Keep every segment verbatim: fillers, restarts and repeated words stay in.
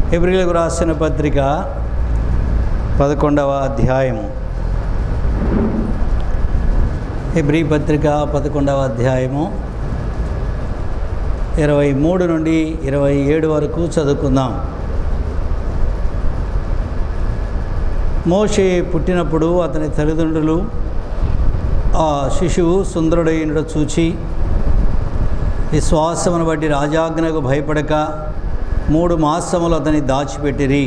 హెబ్రీయులకు రాసిన పత్రిక పదకొండవ అధ్యాయము. హెబ్రీ పత్రిక పదకొండవ అధ్యాయము ఇరవై మూడు నుండి ఇరవై ఏడు వరకు చదువుకుందాం. మోషే పుట్టినప్పుడు అతని తల్లిదండ్రులు ఆ శిశువు సుందరుడైనడు చూచి విశ్వాసమును బట్టి రాజాజ్ఞకు భయపడక మూడు మాసములు అతని దాచిపెట్టిరి.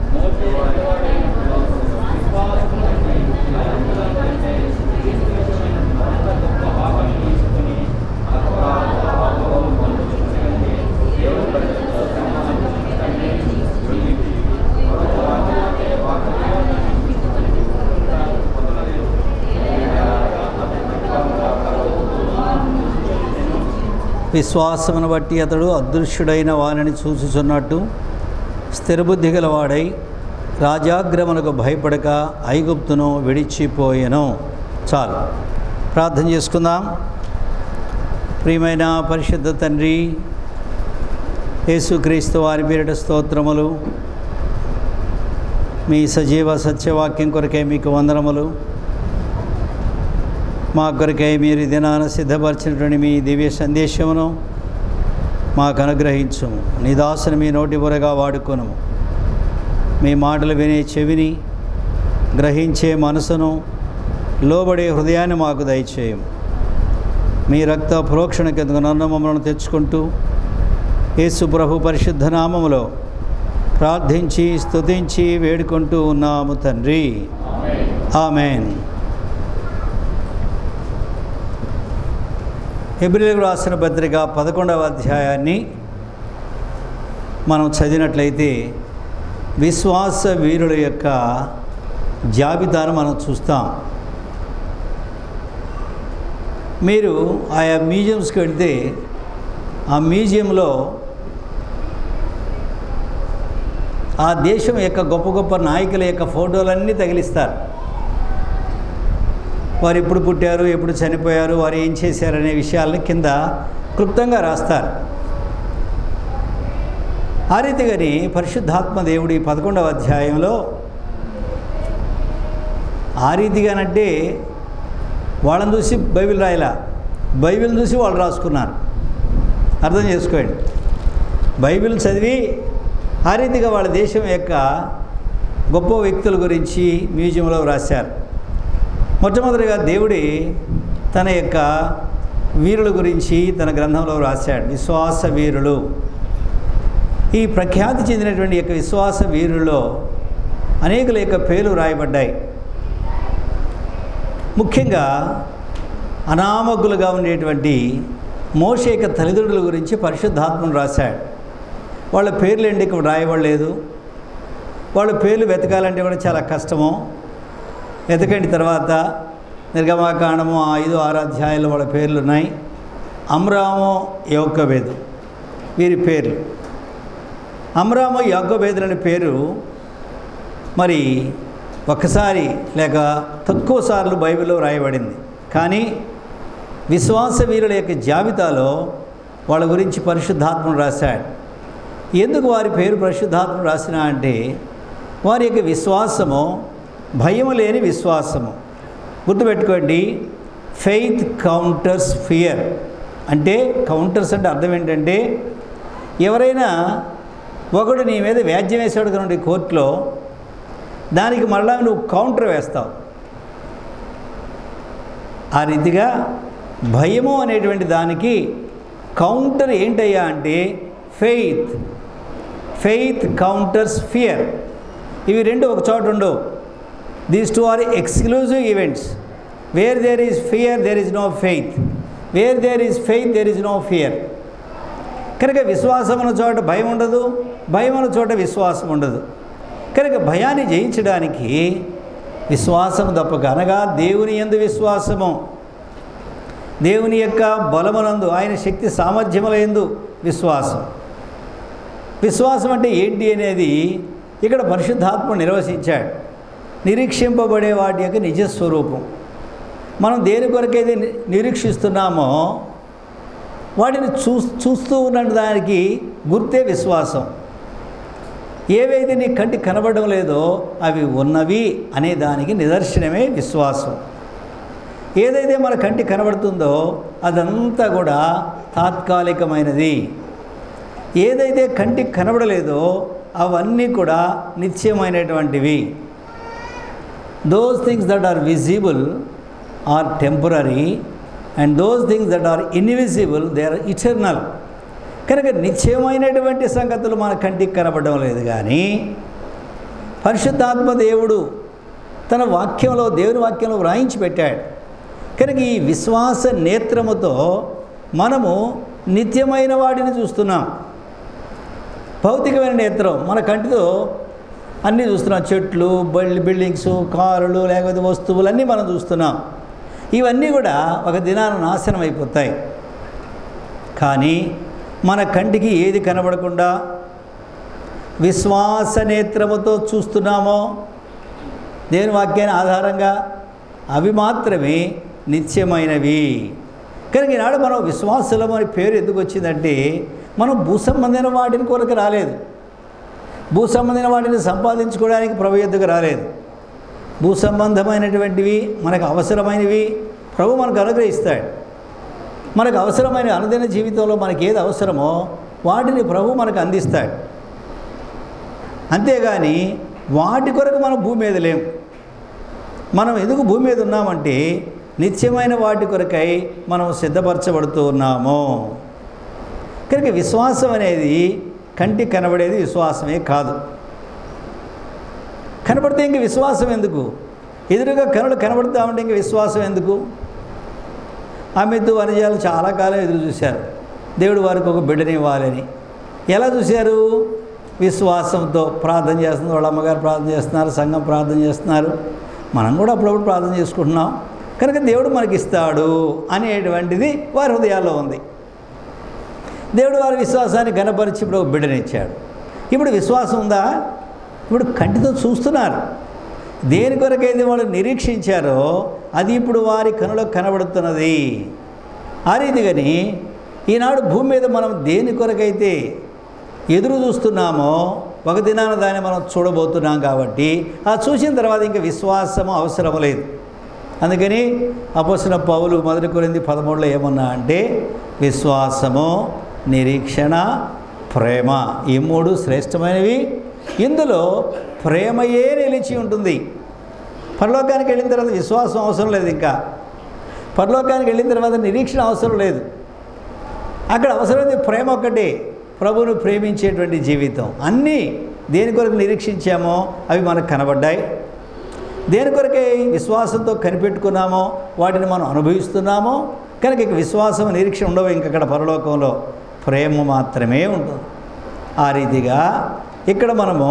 విశ్వాసమును బట్టి అతడు అదృశ్యుడైన వారిని చూచుచున్నట్టు స్థిరబుద్ధి గలవాడై రాజాగ్రమునకు భయపడక ఐగుప్తును విడిచిపోయెను. చాలు, ప్రార్థన చేసుకుందాం. ప్రియమైన పరిశుద్ధ తండ్రి, యేసుక్రీస్తు వారి పేరిట స్తోత్రములు. మీ సజీవ సత్యవాక్యం కొరకే మీకు వందనములు. మా కొరకై మీరు దినాన సిద్ధపరిచినటువంటి మీ దివ్య సందేశమును మాకు అనుగ్రహించుము. నీ దాసుని మీ నోటి బురగా వాడుకొనుము. మీ మాటలు వినే చెవిని, గ్రహించే మనసును, లోబడే హృదయాన్ని మాకు దయచేయము. మీ రక్త ప్రోక్షణ కిందకు నన్ను మమ్మల్ని తెచ్చుకుంటూ యేసు ప్రభు పరిశుద్ధ నామములో ప్రార్థించి స్తుతించి వేడుకుంటూ ఉన్నాము తండ్రి, ఆమేన్. హెబ్రీయులకు రాసిన పత్రిక పదకొండవ అధ్యాయాన్ని మనం చదివినట్లయితే విశ్వాస వీరుల యొక్క జాబితాను మనం చూస్తాం. మీరు ఆయా మ్యూజియంస్కి వెళితే ఆ మ్యూజియంలో ఆ దేశం యొక్క గొప్ప గొప్ప నాయకుల యొక్క ఫోటోలన్నీ తగిలిస్తారు. వారు ఎప్పుడు పుట్టారు, ఎప్పుడు చనిపోయారు, వారు ఏం చేశారనే విషయాలని కింద క్లుప్తంగా రాస్తారు. ఆ రీతిగాని పరిశుద్ధాత్మ దేవుడి పదకొండవ అధ్యాయంలో ఆ రీతిగానంటే వాళ్ళని చూసి బైబిల్ రాయలా, బైబిల్ చూసి వాళ్ళు రాసుకున్నారు. అర్థం చేసుకోండి. బైబిల్ చదివి ఆ రీతిగా వాళ్ళ దేశం యొక్క గొప్ప వ్యక్తుల గురించి మ్యూజియంలో రాశారు. మొట్టమొదటిగా దేవుడి తన యొక్క వీరుల గురించి తన గ్రంథంలో రాశాడు. విశ్వాస వీరులు. ఈ ప్రఖ్యాతి చెందినటువంటి యొక్క విశ్వాస వీరుల్లో అనేకుల యొక్క పేర్లు రాయబడ్డాయి. ముఖ్యంగా అనామకులుగా ఉండేటువంటి మోషే యొక్క తల్లిదండ్రుల గురించి పరిశుద్ధాత్మను రాశాడు. వాళ్ళ పేర్లు ఏంటి ఇక్కడ రాయబడలేదు. వాళ్ళ పేర్లు వెతకాలంటే కూడా చాలా కష్టము. వెతకండి. తర్వాత నిర్గమాకాండము ఐదు ఆరు అధ్యాయాల్లో వాళ్ళ పేర్లు ఉన్నాయి. అమ్రాము, యోకోబేదు వీరి పేర్లు. అమ్రాము, యోకోబేదులు అనే పేరు మరి ఒక్కసారి లేక తక్కువ సార్లు బైబిల్లో రాయబడింది. కానీ విశ్వాస వీరుల యొక్క జాబితాలో వాళ్ళ గురించి పరిశుద్ధాత్మను రాశాడు. ఎందుకు వారి పేరు పరిశుద్ధాత్మను రాసినా అంటే వారి యొక్క విశ్వాసము భయము లేని విశ్వాసము. గుర్తుపెట్టుకోండి, ఫెయిత్ కౌంటర్స్ ఫియర్. అంటే కౌంటర్స్ అంటే అర్థం ఏంటంటే ఎవరైనా ఒకడు నీ మీద వ్యాజ్యం వేసాడు కనుండి కోర్టులో, దానికి మరలా నువ్వు కౌంటర్ వేస్తావు. ఆ రీతిగా భయము అనేటువంటి దానికి కౌంటర్ ఏంటయ్యా అంటే ఫెయిత్. Faith counters fear. ఇవి రెండు ఒక చోట ఉండవు. These two are exclusive events. Where there is fear, there is no faith. Where there is faith, there is no fear. కనుక విశ్వాసం ఉన్న చోట భయం ఉండదు, భయం ఉన్న చోట విశ్వాసం ఉండదు. కనుక భయాన్ని జయించడానికి విశ్వాసం తప్పక, అనగా దేవుని యందు విశ్వాసము, దేవుని యొక్క బలమునందు, ఆయన శక్తి సామర్థ్యముల యందు విశ్వాసం. విశ్వాసం అంటే ఏంటి అనేది ఇక్కడ పరిశుద్ధాత్మ నిర్వచించాడు. నిరీక్షింపబడే వాటి యొక్క నిజస్వరూపం. మనం దేని కొరకైతే నిరీక్షిస్తున్నామో వాటిని చూ చూస్తూ ఉన్న దానికి గుర్తే విశ్వాసం. ఏవైతే నీ కంటికి కనబడడం లేదో అవి ఉన్నవి అనే దానికి నిదర్శనమే విశ్వాసం. ఏదైతే మన కంటికి కనబడుతుందో అదంతా కూడా తాత్కాలికమైనది. ఏదైతే కంటికి కనబడలేదో అవన్నీ కూడా నిత్యమైనటువంటివి. Those things that are visible are temporary and those things that are invisible they are eternal. కనుక నిత్యమైనటువంటి సంగతులు మన కంటికి కనబడడం లేదు, కానీ పరిశుద్ధాత్మ దేవుడు తన వాక్యంలో, దేవుని వాక్యంలో వ్రాయించి పెట్టాడు. కనుక ఈ విశ్వాస నేత్రముతో మనము నిత్యమైన వాటిని చూస్తున్నాం. భౌతికమైన నేత్రం మన కంటితో అన్నీ చూస్తున్నాం. చెట్లు, బల్లి, బిల్డింగ్స్, కారులు, లేకపోతే వస్తువులు అన్నీ మనం చూస్తున్నాం. ఇవన్నీ కూడా ఒక దినాన నాశనం అయిపోతాయి. కానీ మన కంటికి ఏది కనబడకుండా విశ్వాస నేత్రముతో చూస్తున్నామో దేవుని వాక్యాన్ని ఆధారంగా అవి మాత్రమే నిత్యమైనవి. కనుక ఈనాడు మనం విశ్వాసులం అనే పేరు ఎందుకు వచ్చిందంటే మనం భూ సంబంధమైన వాటిని కొరకు రాలేదు. భూ సంబంధమైన వాటిని సంపాదించుకోవడానికి ప్రభు ఎద్దుకు రాలేదు. భూ సంబంధమైనటువంటివి మనకు అవసరమైనవి ప్రభు మనకు అనుగ్రహిస్తాడు. మనకు అవసరమైన అనుదిన జీవితంలో మనకి ఏది అవసరమో వాటిని ప్రభు మనకు అందిస్తాడు. అంతేగాని వాటి కొరకు మనం భూమి మీద లేం. మనం ఎందుకు భూమి మీద ఉన్నామంటే నిత్యమైన వాటి కొరకై మనం సిద్ధపరచబడుతూ ఉన్నాము. కనుక విశ్వాసం అనేది కంటికి కనబడేది విశ్వాసమే కాదు. కనబడితే ఇంక విశ్వాసం ఎందుకు? ఎదురుగా కనులు కనబడుతూ ఉంటే ఇంక విశ్వాసం ఎందుకు? అమితు వనజాలు చాలా కాలం ఎదురు చూశారు దేవుడు వారికి ఒక బిడ్డని ఇవ్వాలని. ఎలా చూశారు? విశ్వాసంతో. ప్రార్థన చేస్తున్నారు, వాళ్ళ అమ్మగారు ప్రార్థన చేస్తున్నారు, సంఘం ప్రార్థన చేస్తున్నారు, మనం కూడా అప్పుడప్పుడు ప్రార్థన చేసుకుంటున్నాం. కనుక దేవుడు మనకి ఇస్తాడు అనేటువంటిది వారి హృదయాల్లో ఉంది. దేవుడు వారి విశ్వాసాన్ని గణపరిచి ఇప్పుడు ఒక బిడ్డనిచ్చాడు. ఇప్పుడు విశ్వాసం ఉందా? ఇప్పుడు కంటితో చూస్తున్నారు. దేని కొరకైతే వాళ్ళు నిరీక్షించారో అది ఇప్పుడు వారి కనులకు కనబడుతున్నది. ఆ రీతిగాని ఈనాడు భూమి మీద మనం దేని కొరకైతే ఎదురు చూస్తున్నామో ఒక దినాన దాన్ని మనం చూడబోతున్నాం. కాబట్టి ఆ చూసిన తర్వాత ఇంకా విశ్వాసము అవసరం లేదు. అందుకని అపోస్తలుడైన పౌలు మొదటి కొరింథీ పదమూడులో ఏమన్నా అంటే విశ్వాసము, నిరీక్షణ, ప్రేమ, ఈ మూడు శ్రేష్టమైనవి. ఇందులో ప్రేమయే నిలిచి ఉంటుంది. పరలోకానికి వెళ్ళిన తర్వాత విశ్వాసం అవసరం లేదు. ఇంకా పరలోకానికి వెళ్ళిన తర్వాత నిరీక్షణ అవసరం లేదు. అక్కడ అవసరమైంది ప్రేమ ఒక్కటే, ప్రభువును ప్రేమించేటువంటి జీవితం. అన్నీ దేని కొరకు నిరీక్షించామో అవి మనకు కనబడ్డాయి. దేని కొరకే విశ్వాసంతో కనిపెట్టుకున్నామో వాటిని మనం అనుభవిస్తున్నామో. కనుక ఇక విశ్వాసం, నిరీక్షణ ఉండవు. ఇంకక్కడ పరలోకంలో ప్రేమ మాత్రమే ఉంటుంది. ఆ రీతిగా ఇక్కడ మనము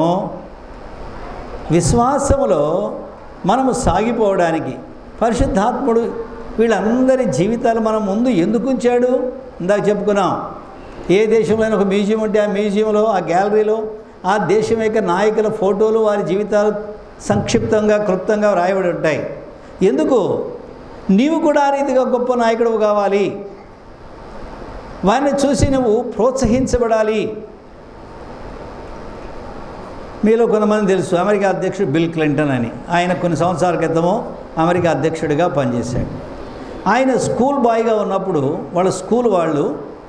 విశ్వాసములో మనము సాగిపోవడానికి పరిశుద్ధాత్ముడు వీళ్ళందరి జీవితాలు మనం ముందు ఎందుకు ఉంచాడు? ఇందాక చెప్పుకున్నాం. ఏ దేశంలో ఒక మ్యూజియం ఉంటే ఆ మ్యూజియంలో, ఆ గ్యాలరీలో ఆ దేశం యొక్క నాయకుల ఫోటోలు, వారి జీవితాలు సంక్షిప్తంగా, క్లుప్తంగా వ్రాయబడి ఉంటాయి. ఎందుకు? నీవు కూడా ఆ రీతిగా గొప్ప నాయకుడు కావాలి. వారిని చూసి నువ్వు ప్రోత్సహించబడాలి. మీలో కొంతమంది తెలుసు, అమెరికా అధ్యక్షుడు బిల్ క్లింటన్ అని. ఆయన కొన్ని సంవత్సరాల క్రితము అమెరికా అధ్యక్షుడిగా పనిచేశాడు. ఆయన స్కూల్ బాయ్గా ఉన్నప్పుడు వాళ్ళ స్కూల్ వాళ్ళు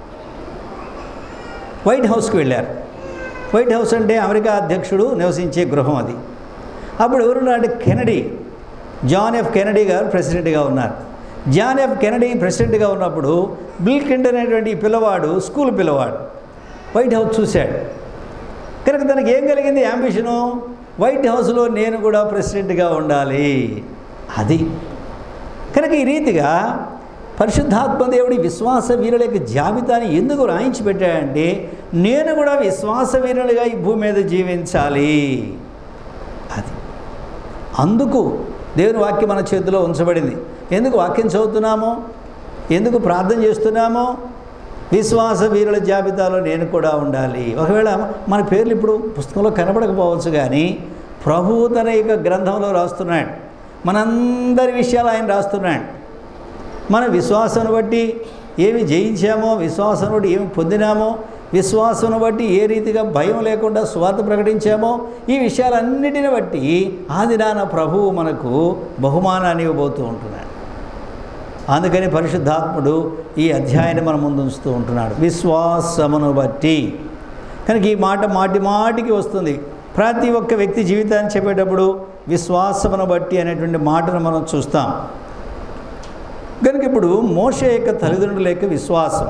వైట్ హౌస్కి వెళ్ళారు. వైట్ హౌస్ అంటే అమెరికా అధ్యక్షుడు నివసించే గృహం అది. అప్పుడు ఎవరున్నారు అంటే కెనడీ, జాన్ ఎఫ్ కెనడీ గారు ప్రెసిడెంట్గా ఉన్నారు. జాన్ ఎఫ్ కెనడీ ప్రెసిడెంట్గా ఉన్నప్పుడు బిల్ క్లింటన్ అనేటువంటి పిల్లవాడు, స్కూల్ పిల్లవాడు, వైట్ హౌస్ చూశాడు. కనుక తనకి ఏం కలిగింది? యాంబిషను, వైట్ హౌస్లో నేను కూడా ప్రెసిడెంట్గా ఉండాలి. అది కనుక ఈ రీతిగా పరిశుద్ధాత్మ దేవుడి విశ్వాస వీరుల యొక్క జాబితాని ఎందుకు రాయించి పెట్టాడంటే నేను కూడా విశ్వాస వీరులుగా ఈ భూమి మీద జీవించాలి. అది అందుకు దేవుని వాక్యం మన చేతిలో ఉంచబడింది. ఎందుకు వాక్యం చదువుతున్నామో, ఎందుకు ప్రార్థన చేస్తున్నామో, విశ్వాస వీరుల జాబితాలో నేను కూడా ఉండాలి. ఒకవేళ మన పేర్లు ఇప్పుడు పుస్తకంలో కనబడకపోవచ్చు, కానీ ప్రభువు తన యొక్క గ్రంథంలో రాస్తున్నాడు. మనందరి విషయాలు ఆయన రాస్తున్నాడు. మన విశ్వాసాన్ని బట్టి ఏమి జయించామో, విశ్వాసాన్ని బట్టి ఏమి పొందినామో, విశ్వాసం బట్టి ఏ రీతిగా భయం లేకుండా సువార్త ప్రకటించామో ఈ విషయాలన్నిటిని బట్టి ఆ దినాన ప్రభువు మనకు బహుమానాన్ని ఇవ్వబోతూ ఉంటున్నాడు. అందుకని పరిశుద్ధాత్ముడు ఈ అధ్యాయాన్ని మన ముందు ఉంచుతూ ఉంటున్నాడు, విశ్వాసమును బట్టి. కనుక ఈ మాట మాటి మాటికి వస్తుంది. ప్రతి ఒక్క వ్యక్తి జీవితాన్ని చెప్పేటప్పుడు విశ్వాసమును బట్టి అనేటువంటి మాటను మనం చూస్తాం. కనుక ఇప్పుడు మోషే యొక్క తల్లిదండ్రుల యొక్క విశ్వాసం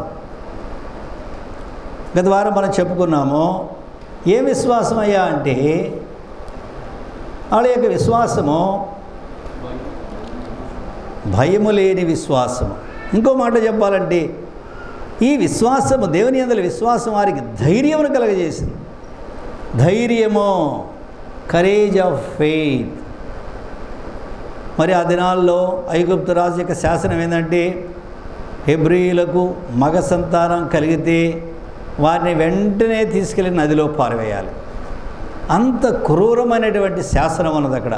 గత వారం మనం చెప్పుకున్నాము. ఏ విశ్వాసం అయ్యా అంటే వాళ్ళ యొక్క విశ్వాసము భయము లేని విశ్వాసము. ఇంకో మాట చెప్పాలంటే ఈ విశ్వాసము, దేవుని యందలి విశ్వాసం వారికి ధైర్యమును కలగజేసింది. ధైర్యము, కరేజ్ ఆఫ్ ఫెయిత్. మరి ఆ దినాల్లో ఐగుప్తు రాజు యొక్క శాసనం ఏంటంటే హెబ్రీయులకు మగ సంతానం కలిగితే వారిని వెంటనే తీసుకెళ్ళి నదిలో పారవేయాలి. అంత క్రూరమైనటువంటి శాసనం ఉన్నది అక్కడ.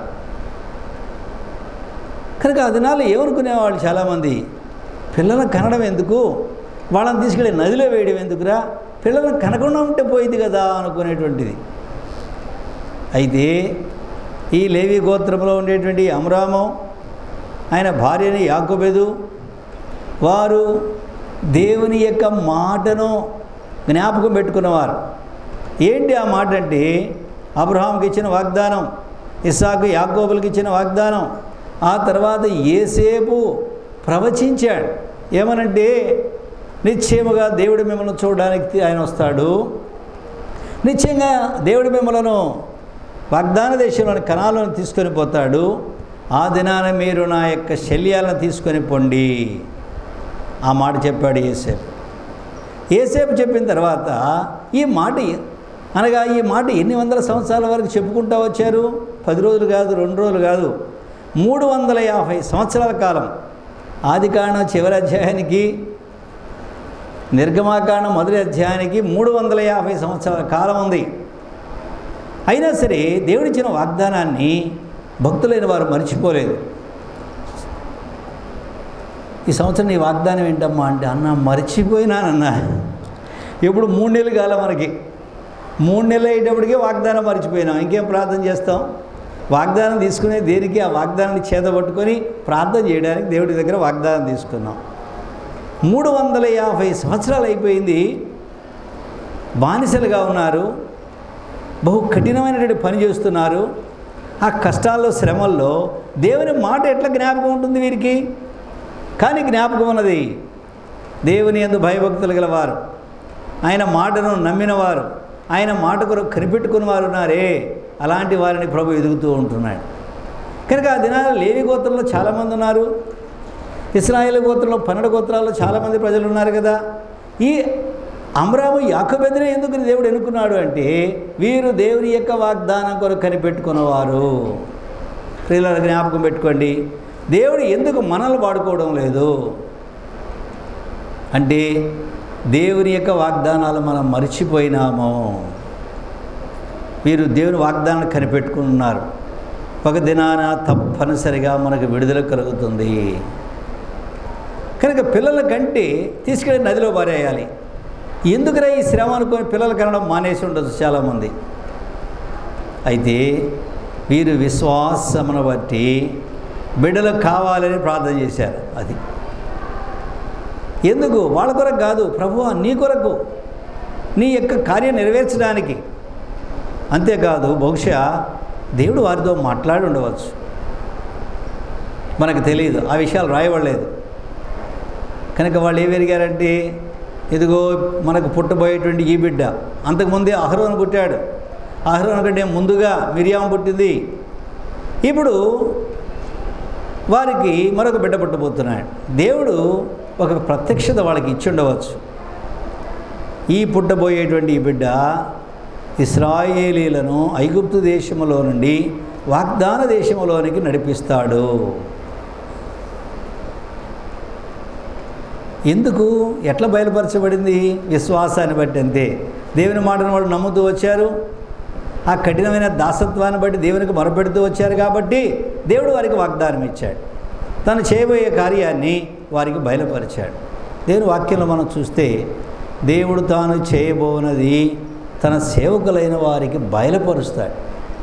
కనుక ఆ దినాల్లో ఏమనుకునేవాళ్ళు చాలామంది, పిల్లలను కనడం ఎందుకు, వాళ్ళని తీసుకెళ్ళి నదిలో వేయడం ఎందుకురా, పిల్లలను కనకుండా ఉంటే పోయింది కదా అనుకునేటువంటిది. అయితే ఈ లేవి గోత్రంలో ఉండేటువంటి అమ్రాము, ఆయన భార్యని యాకోబెదు, వారు దేవుని యొక్క మాటను జ్ఞాపకం పెట్టుకున్నవారు. ఏంటి ఆ మాట అంటే అబ్రహాంకి ఇచ్చిన వాగ్దానం, ఇస్సాకు యాకోబులకి ఇచ్చిన వాగ్దానం. ఆ తర్వాత యేసేపు ప్రవచించాడు. ఏమనంటే నిశ్చయముగా దేవుడు మిమ్మల్ని చూడడానికి ఆయన వస్తాడు, నిశ్చయంగా దేవుడు మిమ్మలను వాగ్దాన దేశంలోని కణాలను తీసుకొని పోతాడు, ఆ దినాన మీరు నా యొక్క శల్యాలను తీసుకొని పొండి. ఆ మాట చెప్పాడు యేసేపు. యేసేపు చెప్పిన తర్వాత ఈ మాట అనగా ఈ మాట ఎన్ని వందల సంవత్సరాల వరకు చెప్పుకుంటూ వచ్చారు? పది రోజులు కాదు, రెండు రోజులు కాదు, మూడు వందల యాభై సంవత్సరాల కాలం. ఆదికాండం చివరి అధ్యాయానికి, నిర్గమాకాండం మొదటి అధ్యాయానికి మూడు వందల యాభై సంవత్సరాల కాలం ఉంది. అయినా సరే దేవుడిచ్చిన వాగ్దానాన్ని భక్తులైన వారు మర్చిపోలేదు. ఈ సంవత్సరం నీ వాగ్దానం ఏంటమ్మా అంటే, అన్న మర్చిపోయినానన్నా. ఇప్పుడు మూడు నెలలు కాలం మనకి, మూడు నెలలు అయ్యేటప్పటికే వాగ్దానం మర్చిపోయినాం. ఇంకేం ప్రార్థన చేస్తాం? వాగ్దానం తీసుకునే దేనికి? ఆ వాగ్దానాన్ని చేతబట్టుకొని ప్రార్థన చేయడానికి దేవుడి దగ్గర వాగ్దానం తీసుకున్నాం. మూడు వందల యాభై సంవత్సరాలు అయిపోయింది, బానిసలుగా ఉన్నారు, బహు కఠినమైనటువంటి పని చేస్తున్నారు. ఆ కష్టాల్లో, శ్రమల్లో దేవుని మాట ఎట్లా జ్ఞాపకం ఉంటుంది వీరికి? కానీ జ్ఞాపకం ఉన్నది. దేవుని యందు భయభక్తులు గలవారు, ఆయన మాటను నమ్మినవారు, ఆయన మాట కొరకు కనిపెట్టుకుని వారు ఉన్నారే, అలాంటి వారిని ప్రభు ఎదుగుతూ ఉంటున్నాడు. కనుక ఆ దినాలు లేవి గోత్రంలో చాలామంది ఉన్నారు, ఇశ్రాయేలు గోత్రంలో పన్నెండు గోత్రాల్లో చాలామంది ప్రజలు ఉన్నారు కదా. ఈ అమ్రాము యాకోబెదునే ఎందుకు దేవుడు ఎన్నుకున్నాడు అంటే, వీరు దేవుని యొక్క వాగ్దానం కొరకు కనిపెట్టుకున్నవారు. ప్రియులారా, జ్ఞాపకం పెట్టుకోండి, దేవుడు ఎందుకు మనల్ని వాడుకోవడం లేదు అంటే, దేవుని యొక్క వాగ్దానాలు మనం మర్చిపోయినాము. వీరు దేవుని వాగ్దానాన్ని కనిపెట్టుకున్నారు. ఒక దినాన తప్పనిసరిగా మనకు విడుదల కలుగుతుంది. కనుక పిల్లల కంటే తీసుకెళ్ళి నదిలో పారేయాలి. ఎందుకురా ఈ శ్రమ అనుకొని పిల్లలు కనడం మానేసి ఉండొచ్చు చాలామంది. అయితే వీరు విశ్వాసమును బట్టి బిడ్డలకు కావాలని ప్రార్థన చేశారు. అది ఎందుకు? వాళ్ళ కొరకు కాదు, ప్రభువా నీ కొరకు, నీ యొక్క కార్యం నెరవేర్చడానికి. అంతేకాదు, బహుశా దేవుడు వారితో మాట్లాడి ఉండవచ్చు, మనకు తెలియదు, ఆ విషయాలు రాయబడలేదు. కనుక వాళ్ళు ఏం ఎరిగారంటే, ఇదిగో మనకు పుట్టబోయేటువంటి ఈ బిడ్డ, అంతకుముందే అహరోను పుట్టాడు, అహరోను కంటే ముందుగా మిరియాము పుట్టింది, ఇప్పుడు వారికి మరొక బిడ్డ పుట్టబోతున్నాడు. దేవుడు ఒక ప్రత్యక్షత వాళ్ళకి ఇచ్చి ఉండవచ్చు. ఈ పుట్టబోయేటువంటి ఈ బిడ్డ ఇశ్రాయేలీలను ఐగుప్తు దేశములో నుండి వాగ్దాన దేశములోనికి నడిపిస్తాడు. ఎందుకు? ఎట్లా బయలుపరచబడింది? విశ్వాసాన్ని బట్టి. అంతే. దేవుని మాటను వాళ్ళు నమ్ముతూ వచ్చారు, ఆ కఠినమైన దాసత్వాన్ని బట్టి దేవునికి మొరపెడుతూ వచ్చారు కాబట్టి దేవుడు వారికి వాగ్దానం ఇచ్చాడు, తను చేయబోయే కార్యాన్ని వారికి బయలుపరిచాడు. దేవుని వాక్యంలో మనం చూస్తే దేవుడు తాను చేయబోనది తన సేవకులైన వారికి బయలుపరుస్తాడు.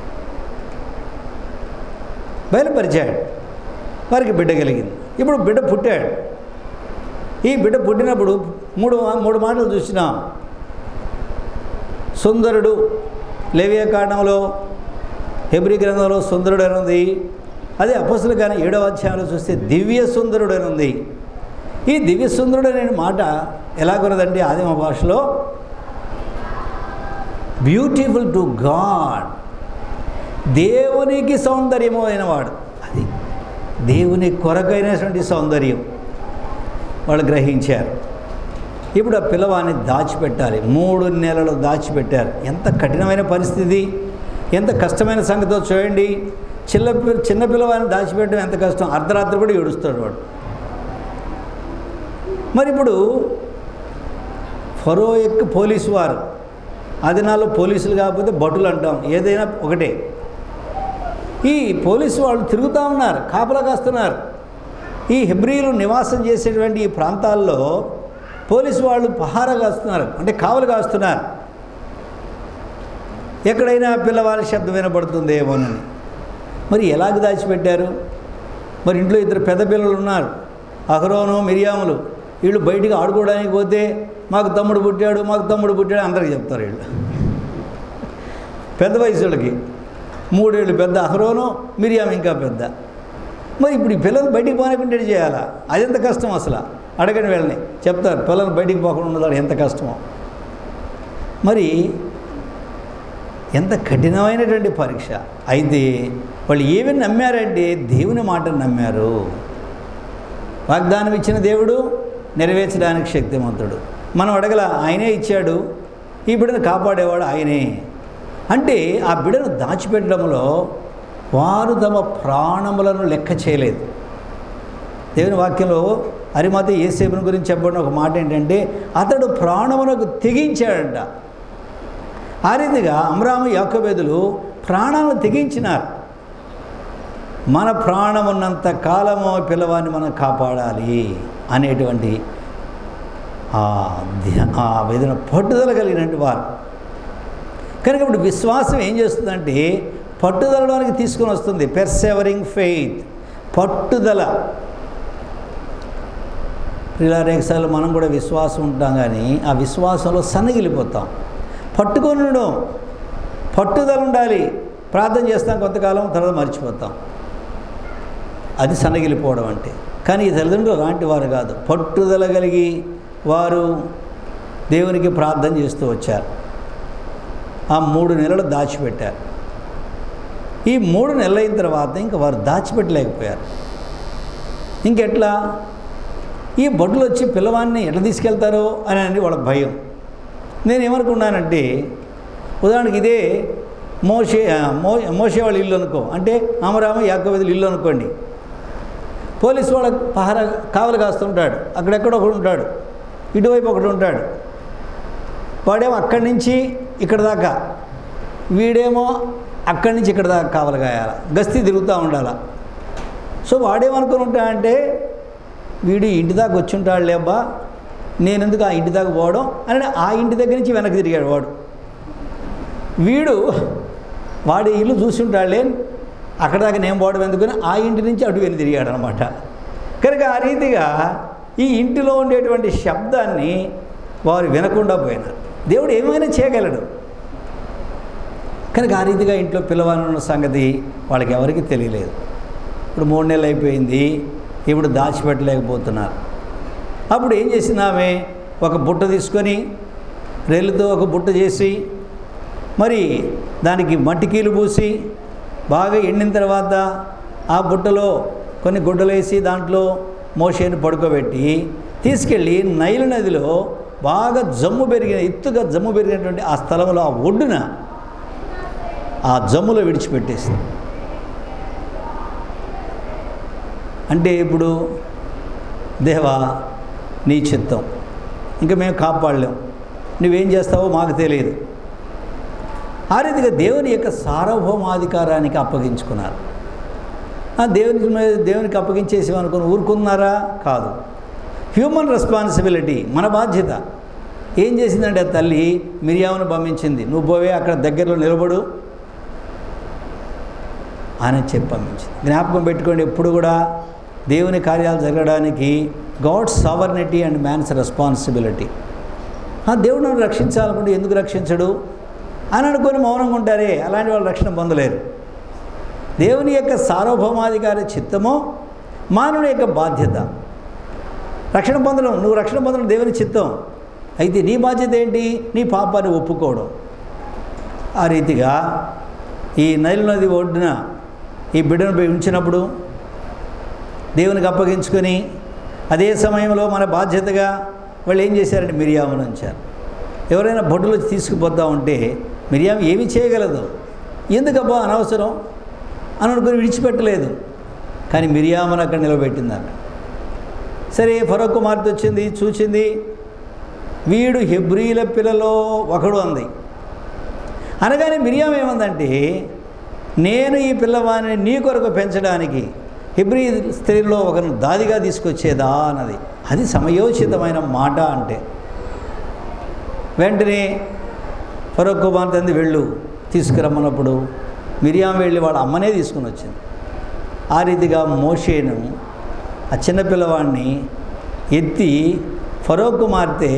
బయలుపరిచాడు, వారికి బిడ్డ కలిగింది. ఇప్పుడు బిడ్డ పుట్టాడు. ఈ బిడ్డ పుట్టినప్పుడు మూడు మూడు మాటలు చూసినాం. సుందరుడు, లేవియా కాండంలో, హెబ్రీ గ్రంథంలో సుందరుడు అని ఉంది. అదే అపొస్తలుల కానీ ఏడవ అధ్యాయంలో చూస్తే దివ్య సుందరుడు అని ఉంది. ఈ దివ్య సుందరుడు అనే మాట ఎలాగున్నదండి ఆదిమ భాషలో? బ్యూటిఫుల్ టు గాడ్, దేవునికి సౌందర్యము అయినవాడు. అది దేవుని కొరకైనటువంటి సౌందర్యం వాళ్ళు గ్రహించారు. ఇప్పుడు ఆ పిల్లవాడిని దాచిపెట్టాలి. మూడు నెలలు దాచిపెట్టారు. ఎంత కఠినమైన పరిస్థితి, ఎంత కష్టమైన సంగతో చూడండి. చిన్న చిన్న పిల్లవాడిని దాచిపెట్టడం ఎంత కష్టం. అర్ధరాత్రి కూడా ఏడుస్తాడు వాడు. మరి ఇప్పుడు ఫరో యొక్క పోలీసు వారు, ఆ దినాల్లో పోలీసులు కాకపోతే భటులు అంటాం, ఏదైనా ఒకటే. ఈ పోలీసు వాళ్ళు తిరుగుతూ ఉన్నారు, కాపలా కాస్తున్నారు. ఈ హెబ్రీలు నివాసం చేసేటువంటి ఈ ప్రాంతాల్లో పోలీసు వాళ్ళు పహారా కాస్తున్నారు, అంటే కావలు కాస్తున్నారు. ఎక్కడైనా పిల్లవాళ్ళ శబ్దం వినపడుతుందేమోనని. మరి ఎలాగ దాచిపెట్టారు? మరి ఇంట్లో ఇద్దరు పెద్ద పిల్లలు ఉన్నారు, అహరోను మిరియాములు. వీళ్ళు బయటికి ఆడుకోవడానికి పోతే మాకు తమ్ముడు పుట్టాడు, మాకు తమ్ముడు పుట్టాడు అందరికీ చెప్తారు. వీళ్ళు పెద్ద వయసులకి మూడేళ్ళు పెద్ద అహరోను, మిరియాము ఇంకా పెద్ద. మరి ఇప్పుడు ఈ పిల్లలు బయటికి పోనకుండా చేయాలా? అదెంత కష్టం అసలు. అడగని వెళ్ళని చెప్తారు, పిల్లలు బయటికి పోకుండా ఉన్నదాడు ఎంత కష్టమో. మరి ఎంత కఠినమైనటువంటి పరీక్ష. అయితే వాళ్ళు ఏమి నమ్మారంటే దేవుని మాటను నమ్మారు. వాగ్దానం ఇచ్చిన దేవుడు నెరవేర్చడానికి శక్తిమంతుడు. మనం అడగల, ఆయనే ఇచ్చాడు. ఈ బిడ్డను కాపాడేవాడు ఆయనే. అంటే ఆ బిడ్డను దాచిపెట్టడంలో వారు తమ ప్రాణములను లెక్క చేయలేదు. దేవుని వాక్యంలో అరిమతయి యోసేపుని గురించి చెప్పబడిన ఒక మాట ఏంటంటే, అతడు ప్రాణమునకు తెగించాడంట. ఆ రీతిగా అమ్రాము యాకోబేదులు ప్రాణాలను తెగించినారు. మన ప్రాణమున్నంత కాలము పిల్లవాడిని మనం కాపాడాలి అనేటువంటి ఆ విధంగా పట్టుదల కలిగినటువంటి వారు. కనుక ఇప్పుడు విశ్వాసం ఏం చేస్తుందంటే పట్టుదలలోనికి తీసుకొని వస్తుంది. పెర్సెవరింగ్ ఫెయిత్, పట్టుదల. ఇలా రేఖసార్లు మనం కూడా విశ్వాసం ఉంటాం, కానీ ఆ విశ్వాసంలో సన్నగిలిపోతాం. పట్టుకొని ఉండడం, పట్టుదల ఉండాలి. ప్రార్థన చేస్తాం కొంతకాలం, తర్వాత మర్చిపోతాం. అది సన్నగిలిపోవడం అంటే. కానీ ఈ తల్లిదండ్రులు అలాంటి వారు కాదు. పట్టుదల కలిగి వారు దేవునికి ప్రార్థన చేస్తూ వచ్చారు. ఆ మూడు నెలలు దాచిపెట్టారు. ఈ మూడు నెలలు అయిన తర్వాత ఇంకా వారు దాచిపెట్టలేకపోయారు. ఇంకెట్లా? ఈ బొడ్లు వచ్చి పిల్లవాడిని ఎట్లా తీసుకెళ్తారో అని అని వాళ్ళ భయం. నేనేమనుకున్నానంటే, ఉదాహరణకి ఇదే మోషే మో మోషే వాళ్ళ ఇల్లు అనుకో, అంటే అమరామ యాకోబేదుల ఇల్లు అనుకోండి. పోలీసు వాళ్ళ పహారా కావలు కాస్తుంటాడు, అక్కడెక్కడ ఒకడు ఉంటాడు, ఇటువైపు ఒకడు ఉంటాడు. వాడేమో అక్కడి నుంచి ఇక్కడ దాకా, వీడేమో అక్కడి నుంచి ఇక్కడ దాకా కావలు కాయాలి, గస్తీ తిరుగుతూ ఉండాలి. సో వాడేమనుకుని ఉంటాడంటే, వీడు ఇంటి దాకా వచ్చి ఉంటాడు లేబ్బా, నేనెందుకు ఆ ఇంటి దాకా పోవడం అని ఆ ఇంటి దగ్గర నుంచి వెనక్కి తిరిగాడు వాడు. వీడు వాడి ఇల్లు చూసి ఉంటాడులే, అక్కడ దాకా నేను పోవడం ఎందుకని ఆ ఇంటి నుంచి అటు వెళ్ళి తిరిగాడు అనమాట. కనుక ఆ రీతిగా ఈ ఇంటిలో ఉండేటువంటి శబ్దాన్ని వారు వినకుండా పోయినారు. దేవుడు ఏమైనా చేయగలడు. కనుక ఆ రీతిగా ఇంట్లో పిల్లవాళ్ళ సంగతి వాళ్ళకి ఎవరికి తెలియలేదు. ఇప్పుడు మూడు నెలలు అయిపోయింది, ఇప్పుడు దాచిపెట్టలేకపోతున్నారు. అప్పుడు ఏం చేసిందామె, ఒక బుట్ట తీసుకొని రేలుతో ఒక బుట్ట చేసి, మరి దానికి మట్టికీలు పూసి బాగా ఎండిన తర్వాత ఆ బుట్టలో కొన్ని గుడ్డలు వేసి దాంట్లో మోషేని పడుకోబెట్టి తీసుకెళ్ళి నైలు నదిలో బాగా జమ్ము పెరిగిన ఎత్తుగా జమ్ము పెరిగినటువంటి ఆ స్థలంలో ఆ ఒడ్డున ఆ జమ్ములో విడిచిపెట్టేసింది. అంటే ఇప్పుడు దేవా నీ చిత్తం, ఇంకా మేము కాపాడలేం, నువ్వేం చేస్తావో మాకు తెలియదు. ఆ రీతిగా దేవుని యొక్క సార్వభౌమాధికారానికి అప్పగించుకున్నారు. ఆ దేవునికి దేవునికి అప్పగించేసి అనుకుని ఊరుకున్నారా? కాదు. హ్యూమన్ రెస్పాన్సిబిలిటీ, మన బాధ్యత. ఏం చేసిందంటే ఆ తల్లి మిరియామును పంపించింది, నువ్వు పోవే అక్కడ దగ్గరలో నిలబడు అని చెప్పి పంపించింది. జ్ఞాపకం పెట్టుకోండి, ఎప్పుడు కూడా దేవుని కార్యాలు జరగడానికి God's sovereignty and man's responsibility. దేవుడు నన్ను రక్షించాలనుకుంటే ఎందుకు రక్షించడు అని అనుకొని మౌనంగా ఉంటారే, అలాంటి వాళ్ళు రక్షణ పొందలేరు. దేవుని యొక్క సార్వభౌమాధికారి చిత్తమో మానవుని యొక్క బాధ్యత. రక్షణ పొందడం, నువ్వు రక్షణ పొందడం దేవుని చిత్తం. అయితే నీ బాధ్యత ఏంటి? నీ పాపాన్ని ఒప్పుకోవడం. ఆ రీతిగా ఈ నైలు నది ఒడ్డున ఈ బిడ్డను పోయి ఉంచినప్పుడు దేవునికి అప్పగించుకొని, అదే సమయంలో మన బాధ్యతగా వాళ్ళు ఏం చేశారంటే మిరియామును ఉంచారు. ఎవరైనా బొడ్డులు వచ్చి తీసుకుపోతా ఉంటే మిరియాము ఏమి చేయగలదు, ఎందుకబ్బా అనవసరం అని అనుకుని విడిచిపెట్టలేదు. కానీ మిరియామును అక్కడ నిలబెట్టిందన్న. సరే, ఫరో కుమార్తె వచ్చింది, చూచింది, వీడు హెబ్రీల పిల్లలో ఒకడు అంది. అనగానే మిరియాము ఏమందంటే, నేను ఈ పిల్లవాడిని నీ కొరకు పెంచడానికి హెబ్రీ స్త్రీలో ఒకరిని దాదిగా తీసుకొచ్చేదా అన్నది. అది సమయోచితమైన మాట. అంటే వెంటనే ఫరో కుమార్తె అంది, వెళ్ళు తీసుకురమ్మన్నప్పుడు మిరియాం వెళ్ళి వాళ్ళ అమ్మనే తీసుకుని వచ్చింది. ఆ రీతిగా మోషేను ఆ చిన్నపిల్లవాడిని ఎత్తి ఫరో కుమార్తె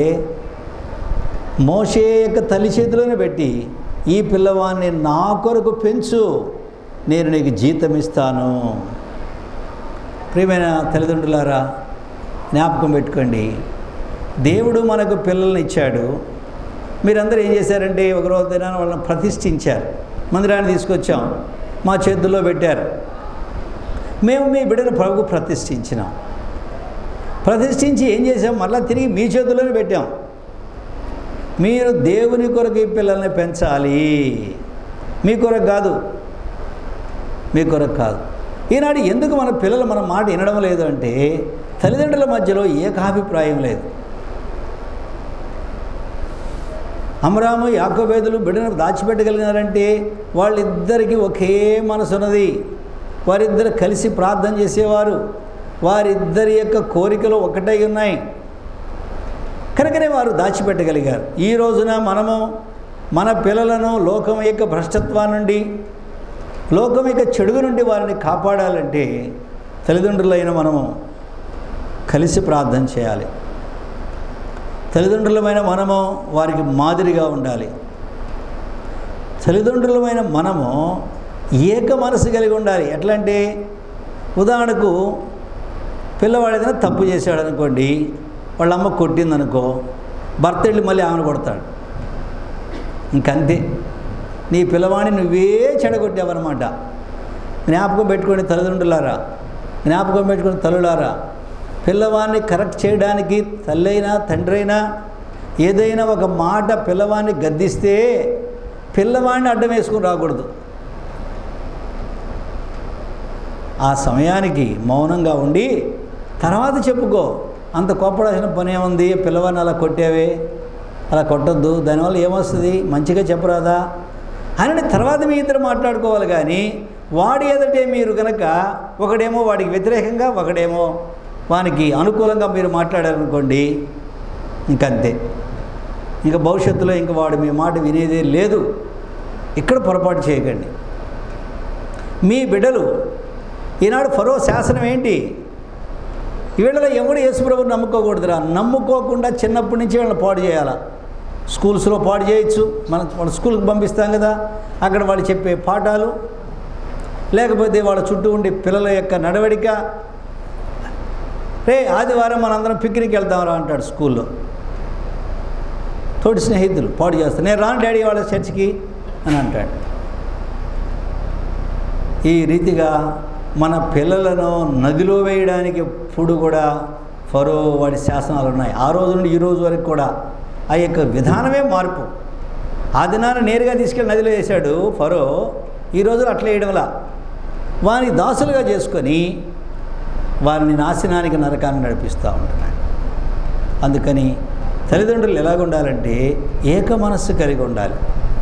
మోషే యొక్క తల్లి చేతిలోనే పెట్టి, ఈ పిల్లవాడిని నా కొరకు పెంచు, నేను నీకు జీతం ఇస్తాను. ప్రియమైన తల్లిదండ్రులారా, జ్ఞాపకం పెట్టుకోండి, దేవుడు మనకు పిల్లల్ని ఇచ్చాడు. మీరందరూ ఏం చేశారంటే ఒకరోజు దినాన్ని వాళ్ళని ప్రతిష్ఠించారు, మందిరాన్ని తీసుకొచ్చాం, మా చేతుల్లో పెట్టారు. మేము మీ బిడ్డను ప్రభుకు ప్రతిష్ఠించినాం. ప్రతిష్ఠించి ఏం చేసాం? మళ్ళీ తిరిగి మీ చేతుల్లోనే పెట్టాం. మీరు దేవుని కొరకు ఈ పిల్లల్ని పెంచాలి, మీ కొరకు కాదు, మీ కొరకు కాదు. ఈనాడు ఎందుకు మన పిల్లలు మన మాట వినడం లేదు అంటే తల్లిదండ్రుల మధ్యలో ఏకాభిప్రాయం లేదు. అమ్రాము యాకోబేదులు బిడ్డను దాచిపెట్టగలిగినారంటే వాళ్ళిద్దరికీ ఒకే మనసు ఉన్నది. వారిద్దరు కలిసి ప్రార్థన చేసేవారు. వారిద్దరి యొక్క కోరికలు ఒకటై ఉన్నాయి కనుకనే వారు దాచిపెట్టగలిగారు. ఈ రోజున మనము మన పిల్లలను లోకం యొక్క భ్రష్టత్వం నుండి, లోకం యొక్క చెడుగు నుండి వారిని కాపాడాలంటే తల్లిదండ్రులైన మనము కలిసి ప్రార్థన చేయాలి. తల్లిదండ్రులమైన మనము వారికి మాదిరిగా ఉండాలి. తల్లిదండ్రులమైన మనము ఏక మనసు కలిగి ఉండాలి. ఎట్లా అంటే, ఉదాహరణకు పిల్లవాడు ఏదైనా తప్పు చేశాడు అనుకోండి, వాళ్ళ అమ్మ కొట్టిందనుకో, భర్త వెళ్ళి మళ్ళీ ఆమెను కొడతాడు. ఇంకంతే, నీ పిల్లవాడిని నువ్వే చెడగొట్టావన్నమాట. జ్ఞాపకం పెట్టుకోండి తల్లిదండ్రులారా, జ్ఞాపకం పెట్టుకుని తల్లులారా, పిల్లవాడిని కరెక్ట్ చేయడానికి తల్లైనా తండ్రైనా ఏదైనా ఒక మాట పిల్లవాడిని గద్దిస్తే పిల్లవాడిని అడ్డం వేసుకుని రాకూడదు. ఆ సమయానికి మౌనంగా ఉండి తర్వాత చెప్పుకో, అంత కోపడాల్సిన పని ఏముంది, పిల్లవాడిని అలా కొట్టావే, అలా కొట్టద్దు, దానివల్ల ఏమొస్తుంది, మంచిగా చెప్పరాదా అని తర్వాత మీ ఇద్దరు మాట్లాడుకోవాలి. కానీ వాడి ఎదుటే మీరు కనుక ఒకడేమో వాడికి వ్యతిరేకంగా, ఒకడేమో వానికి అనుకూలంగా మీరు మాట్లాడారనుకోండి, ఇంకంతే, ఇంకా భవిష్యత్తులో ఇంక వాడు మీ మాట వినేదే లేదు. ఇక్కడ పొరపాటు చేయకండి. మీ బిడ్డలు ఈనాడు ఫరో శాసనం ఏంటి? ఈ వీళ్ళలో ఎవడు యేసుప్రభుని నమ్ముకోకూడదురా. నమ్ముకోకుండా చిన్నప్పటి నుంచి వాళ్ళని పాడు చేయాలా. స్కూల్స్లో పాడు చేయొచ్చు, మనం వాళ్ళ స్కూల్కి పంపిస్తాం కదా, అక్కడ వాళ్ళు చెప్పే పాఠాలు, లేకపోతే వాళ్ళ చుట్టూ ఉండే పిల్లల యొక్క నడవడిక. రే ఆదివారం మనందరం పిక్నిక్ వెళ్తామరా అంటాడు స్కూల్లో. తోటి స్నేహితులు పాడు చేస్తారు, నేను రాను డాడీ వాళ్ళ చర్చికి అని అంటాడు. ఈ రీతిగా మన పిల్లలను నదిలో వేయడానికి ఎప్పుడు కూడా ఫరో వాడి శాసనాలు ఉన్నాయి. ఆ రోజు నుండి ఈ రోజు వరకు కూడా ఆ యొక్క విధానమే మార్పు. ఆ దినాన్ని నేరుగా తీసుకెళ్ళి నదిలో వేశాడు ఫరో, ఈ రోజులు అట్లా వేయడంలా వారిని దాసులుగా చేసుకొని వారిని నాశనానికి నరకాన్ని నడిపిస్తూ ఉంటున్నాడు. అందుకని తల్లిదండ్రులు ఎలాగ ఉండాలంటే ఏక మనస్సు కలిగి ఉండాలి.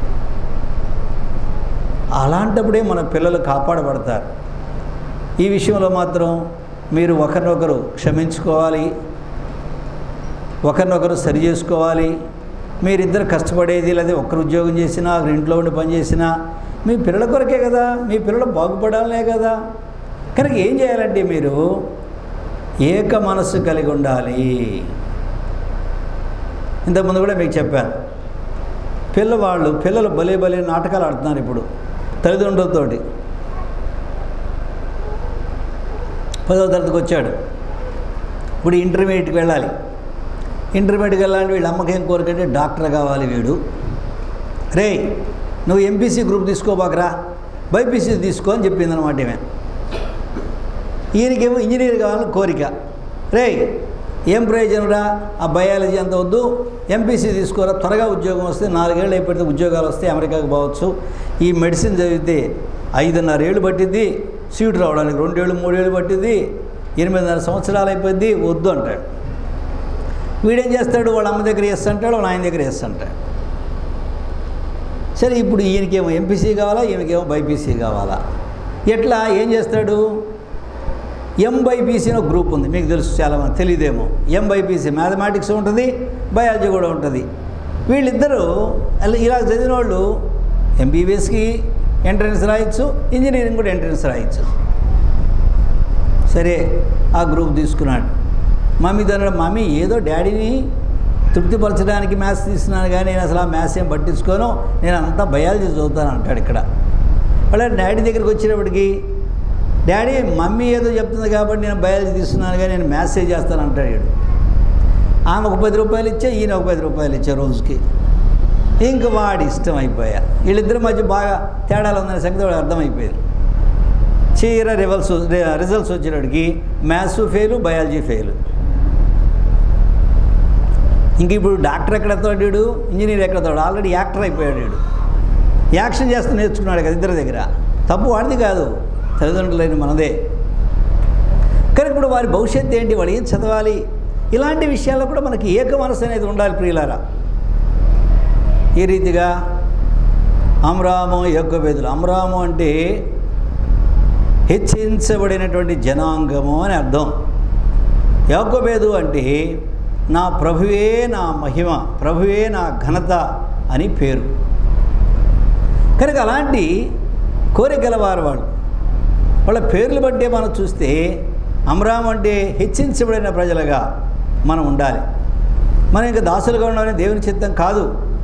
అలాంటప్పుడే మన పిల్లలు కాపాడబడతారు. ఈ విషయంలో మాత్రం మీరు ఒకరినొకరు క్షమించుకోవాలి, ఒకరినొకరు సరి చేసుకోవాలి. మీరిద్దరు కష్టపడేది, లేదా ఒక్కరు ఉద్యోగం చేసినా ఒకరు ఇంట్లో ఉండి పని చేసినా మీ పిల్లల కొరకే కదా, మీ పిల్లలు బాగుపడాలనే కదా. కనుక ఏం చేయాలంటే మీరు ఏక మనస్సు కలిగి ఉండాలి. ఇంతకుముందు కూడా మీకు చెప్పాను, పిల్లవాళ్ళు పిల్లలు భలే భలే నాటకాలు ఆడుతున్నారు ఇప్పుడు తల్లిదండ్రులతోటి. పదవ తరగతికి వచ్చాడు, ఇప్పుడు ఇంటర్మీడియట్కి వెళ్ళాలి. ఇంటర్మీడియట్కి వెళ్ళాలంటే వీళ్ళ అమ్మకేం కోరికంటే డాక్టర్ కావాలి. వీడు రే నువ్వు ఎంపీసీ గ్రూప్ తీసుకోబాకరా, బైపీసీ తీసుకో అని చెప్పింది అనమాట. ఈమె ఈయనకేమో ఇంజనీర్ కావాలని కోరిక. రే ఏం ప్రయోజనం రా, ఆ బయాలజీ అంత వద్దు, ఎంపీసీ తీసుకోరా, త్వరగా ఉద్యోగం వస్తే నాలుగేళ్ళు అయిపోతే ఉద్యోగాలు వస్తే అమెరికాకు పోవచ్చు. ఈ మెడిసిన్ చదివితే ఐదున్నర ఏళ్ళు పట్టిద్ది, సీటు రావడానికి రెండేళ్ళు మూడేళ్ళు పట్టిద్ది, ఎనిమిదిన్నర సంవత్సరాలు అయిపోద్ది, వద్దు అంటాడు. వీడేం చేస్తాడు, వాళ్ళ అమ్మ దగ్గర ఎస్ అంటాడు, వాళ్ళ ఆయన దగ్గర ఎస్ అంటాడు. సరే ఇప్పుడు ఈయనకేమో ఎంపీసీ కావాలా, ఈయనకేమో బైపీసీ కావాలా, ఎట్లా ఏం చేస్తాడు? ఎంబైపీసీ అని ఒక గ్రూప్ ఉంది, మీకు తెలుసు, చాలామంది తెలియదేమో. ఎంబైపీసీ మ్యాథమెటిక్స్ ఉంటుంది, బయాలజీ కూడా ఉంటుంది. వీళ్ళిద్దరూ ఇలా చదివిన వాళ్ళు ఎంబీబీఎస్కి ఎంట్రన్స్ రాయొచ్చు, ఇంజనీరింగ్ కూడా ఎంట్రన్స్ రాయొచ్చు. సరే ఆ గ్రూప్ తీసుకున్నాడు. మమ్మీ తన్నాడు, మమ్మీ ఏదో డాడీని తృప్తిపరచడానికి మ్యాథ్స్ తీసుకున్నాను కానీ నేను అసలు ఆ మ్యాథ్స్ ఏం పట్టించుకోను, నేను అంతా బయాలజీ చదువుతాను అంటాడు. ఇక్కడ వాళ్ళ డాడీ దగ్గరికి వచ్చేటప్పటికి డాడీ మమ్మీ ఏదో చెప్తుంది కాబట్టి నేను బయాలజీ తీసుకున్నాను కానీ నేను మ్యాథ్స్ ఏ చేస్తాను అంటాడు. ఆమె ఒక పది రూపాయలు ఇచ్చా, ఈయన ఒక పది రూపాయలు ఇచ్చా రోజుకి. ఇంక వాడి ఇష్టం అయిపోయా. వీళ్ళిద్దరి మధ్య బాగా తేడాలు ఉందనే సంగతి వాడు అర్థమైపోయింది. చీర రివల్స్ రిజల్ట్స్ వచ్చేటప్పటికి మ్యాథ్స్ ఫెయిలు, బయాలజీ ఫెయిలు. ఇంక ఇప్పుడు డాక్టర్ ఎక్కడ ఎత్తాడు, వీడు ఇంజనీర్ ఎక్కడ ఎత్తాడు, ఆల్రెడీ యాక్టర్ అయిపోయాడు. వీడు యాక్షన్ చేస్తూ నేర్చుకున్నాడు కదా ఇద్దరి దగ్గర. తప్పు వాడిది కాదు, తల్లిదండ్రులైన మనదే. కానీ ఇప్పుడు వారి భవిష్యత్తు ఏంటి, వాడు ఏం చదవాలి, ఇలాంటి విషయాల్లో కూడా మనకి ఏక మనసు అనేది ఉండాలి ప్రియులారా. ఈ రీతిగా అమ్రాము యోగభేదులు. అమ్రాము అంటే హెచ్చించబడినటువంటి జనాంగము అని అర్థం. యోగభేదు అంటే నా ప్రభువే నా మహిమ, ప్రభువే నా ఘనత అని పేరు. కనుక అలాంటి కోరికలవారు వాళ్ళు. వాళ్ళ పేర్లు బట్టే మనం చూస్తే అమ్రామ్ అంటే హెచ్చించబడిన ప్రజలుగా మనం ఉండాలి. మనం ఇంకా దాసులుగా ఉండాలని దేవుని చిత్తం కాదు.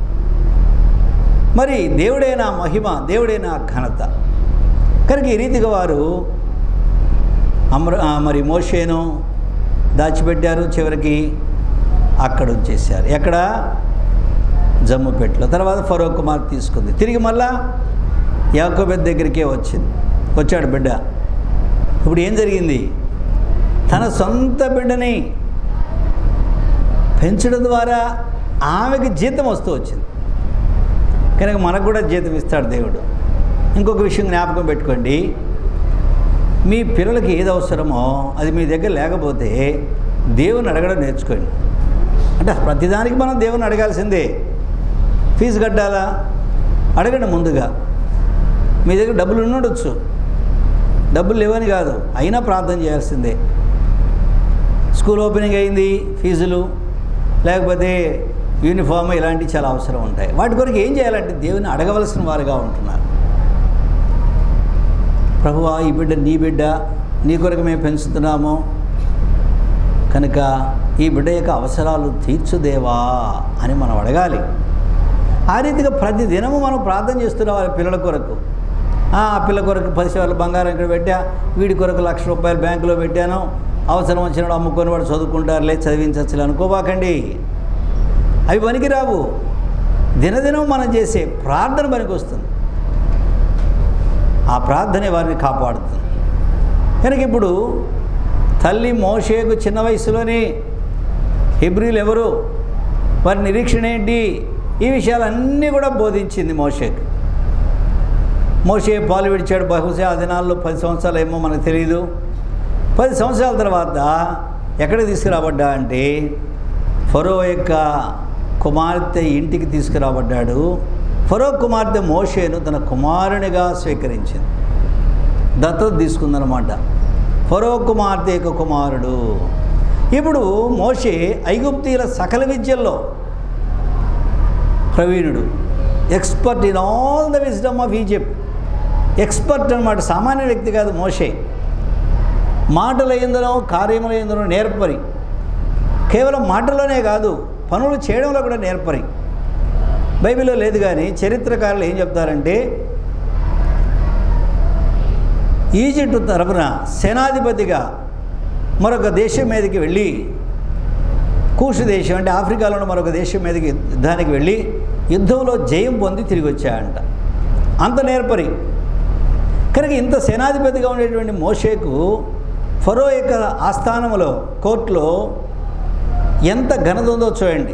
మరి దేవుడే నా మహిమ, దేవుడే నా ఘనత. కనుక ఈ రీతిగా వారు అమ్ర మరి మోషేను దాచిపెట్టారు. చివరికి అక్కడ ఉంచేశారు. ఎక్కడ? జమ్ముపేటలో. తర్వాత ఫరో కుమార్ తీసుకుంది. తిరిగి మళ్ళా యాకోబు దగ్గరికే వచ్చింది. వచ్చాడు బిడ్డ. ఇప్పుడు ఏం జరిగింది? తన సొంత బిడ్డని పెంచడం ద్వారా ఆమెకి జీతం వస్తూ వచ్చింది. కనుక మనకు కూడా జీతం ఇస్తాడు దేవుడు. ఇంకొక విషయం జ్ఞాపకం పెట్టుకోండి, మీ పిల్లలకి ఏది అవసరమో అది మీ దగ్గర లేకపోతే దేవుని అడగడం నేర్చుకోండి. అంటే ప్రతిదానికి మనం దేవుని అడగాల్సిందే. ఫీజు కట్టాలా? అడగండి ముందుగా. మీ దగ్గర డబ్బులు ఉండొచ్చు, డబ్బులు లేవని కాదు, అయినా ప్రార్థన చేయాల్సిందే. స్కూల్ ఓపెనింగ్ అయింది, ఫీజులు లేకపోతే యూనిఫామ్ ఇలాంటివి చాలా అవసరం ఉంటాయి. వాటి కొరకు ఏం చేయాలంటే దేవుని అడగవలసిన వారుగా ఉంటున్నారు. ప్రభువా, ఈ బిడ్డ నీ బిడ్డ, నీ కొరకు మేము పెంచుతున్నాము కనుక ఈ బిడ్డ యొక్క అవసరాలు తీర్చుదేవా అని మనం అడగాలి. ఆ రీతిగా ప్రతి దినము మనం ప్రార్థన చేస్తున్నాం వాళ్ళ పిల్లల కొరకు. ఆ పిల్ల కొరకు పది శాతం బంగారం ఇక్కడ పెట్టా, వీడి కొరకు లక్ష రూపాయలు బ్యాంకులో పెట్టాను, అవసరం వచ్చినప్పుడు అమ్ముకొని వాడు చదువుకుంటారులే, చదివించచ్చులే అనుకోబాకండి. అవి పనికిరావు. దినదినం మనం చేసే ప్రార్థన పనికి వస్తుంది. ఆ ప్రార్థనే వారిని కాపాడుతుంది. కనుక ఇప్పుడు తల్లి మోషేకు చిన్న వయసులోనే హెబ్రీలు ఎవరు, వారి నిరీక్షణ ఏంటి, ఈ విషయాలన్నీ కూడా బోధించింది మోషేకు. మోషే పాలు విడిచాడు. బహుశా ఆ దినాల్లో పది సంవత్సరాలు ఏమో మనకు తెలియదు. పది సంవత్సరాల తర్వాత ఎక్కడికి తీసుకురాబడ్డా అంటే ఫరో యొక్క కుమార్తె ఇంటికి తీసుకురాబడ్డాడు. ఫరో కుమార్తె మోషేను తన కుమారునిగా స్వీకరించింది, దత్తత తీసుకుందనమాట. ఫరో కుమార్తె యొక్క కుమారుడు. ఇప్పుడు మోషే ఐగుప్తీయుల సకల విద్యల్లో ప్రవీణుడు, expert in all the wisdom of Egypt. Expert అన్నమాట, సామాన్య వ్యక్తి కాదు మోషే. మాటల యందునో కార్యముల యందునో నేర్పరి. కేవలం మాటల్లోనే కాదు, పనులు చేయడంలో కూడా నేర్పరి. బైబిల్లో లేదు, కానీ చరిత్రకారులు ఏం చెప్తారంటే ఈజిప్టు తరపున సేనాధిపతిగా మరొక దేశం మీదకి వెళ్ళి, కూషు దేశం అంటే ఆఫ్రికాలో ఉన్న మరొక దేశం మీదకి యుద్ధానికి వెళ్ళి యుద్ధంలో జయం పొంది తిరిగి వచ్చాయంట. అంత నేర్పరి. కనుక ఇంత సేనాధిపతిగా ఉండేటువంటి మోషేకు ఫరో యొక్క ఆస్థానంలో కోర్టులో ఎంత ఘనత ఉందో చూడండి.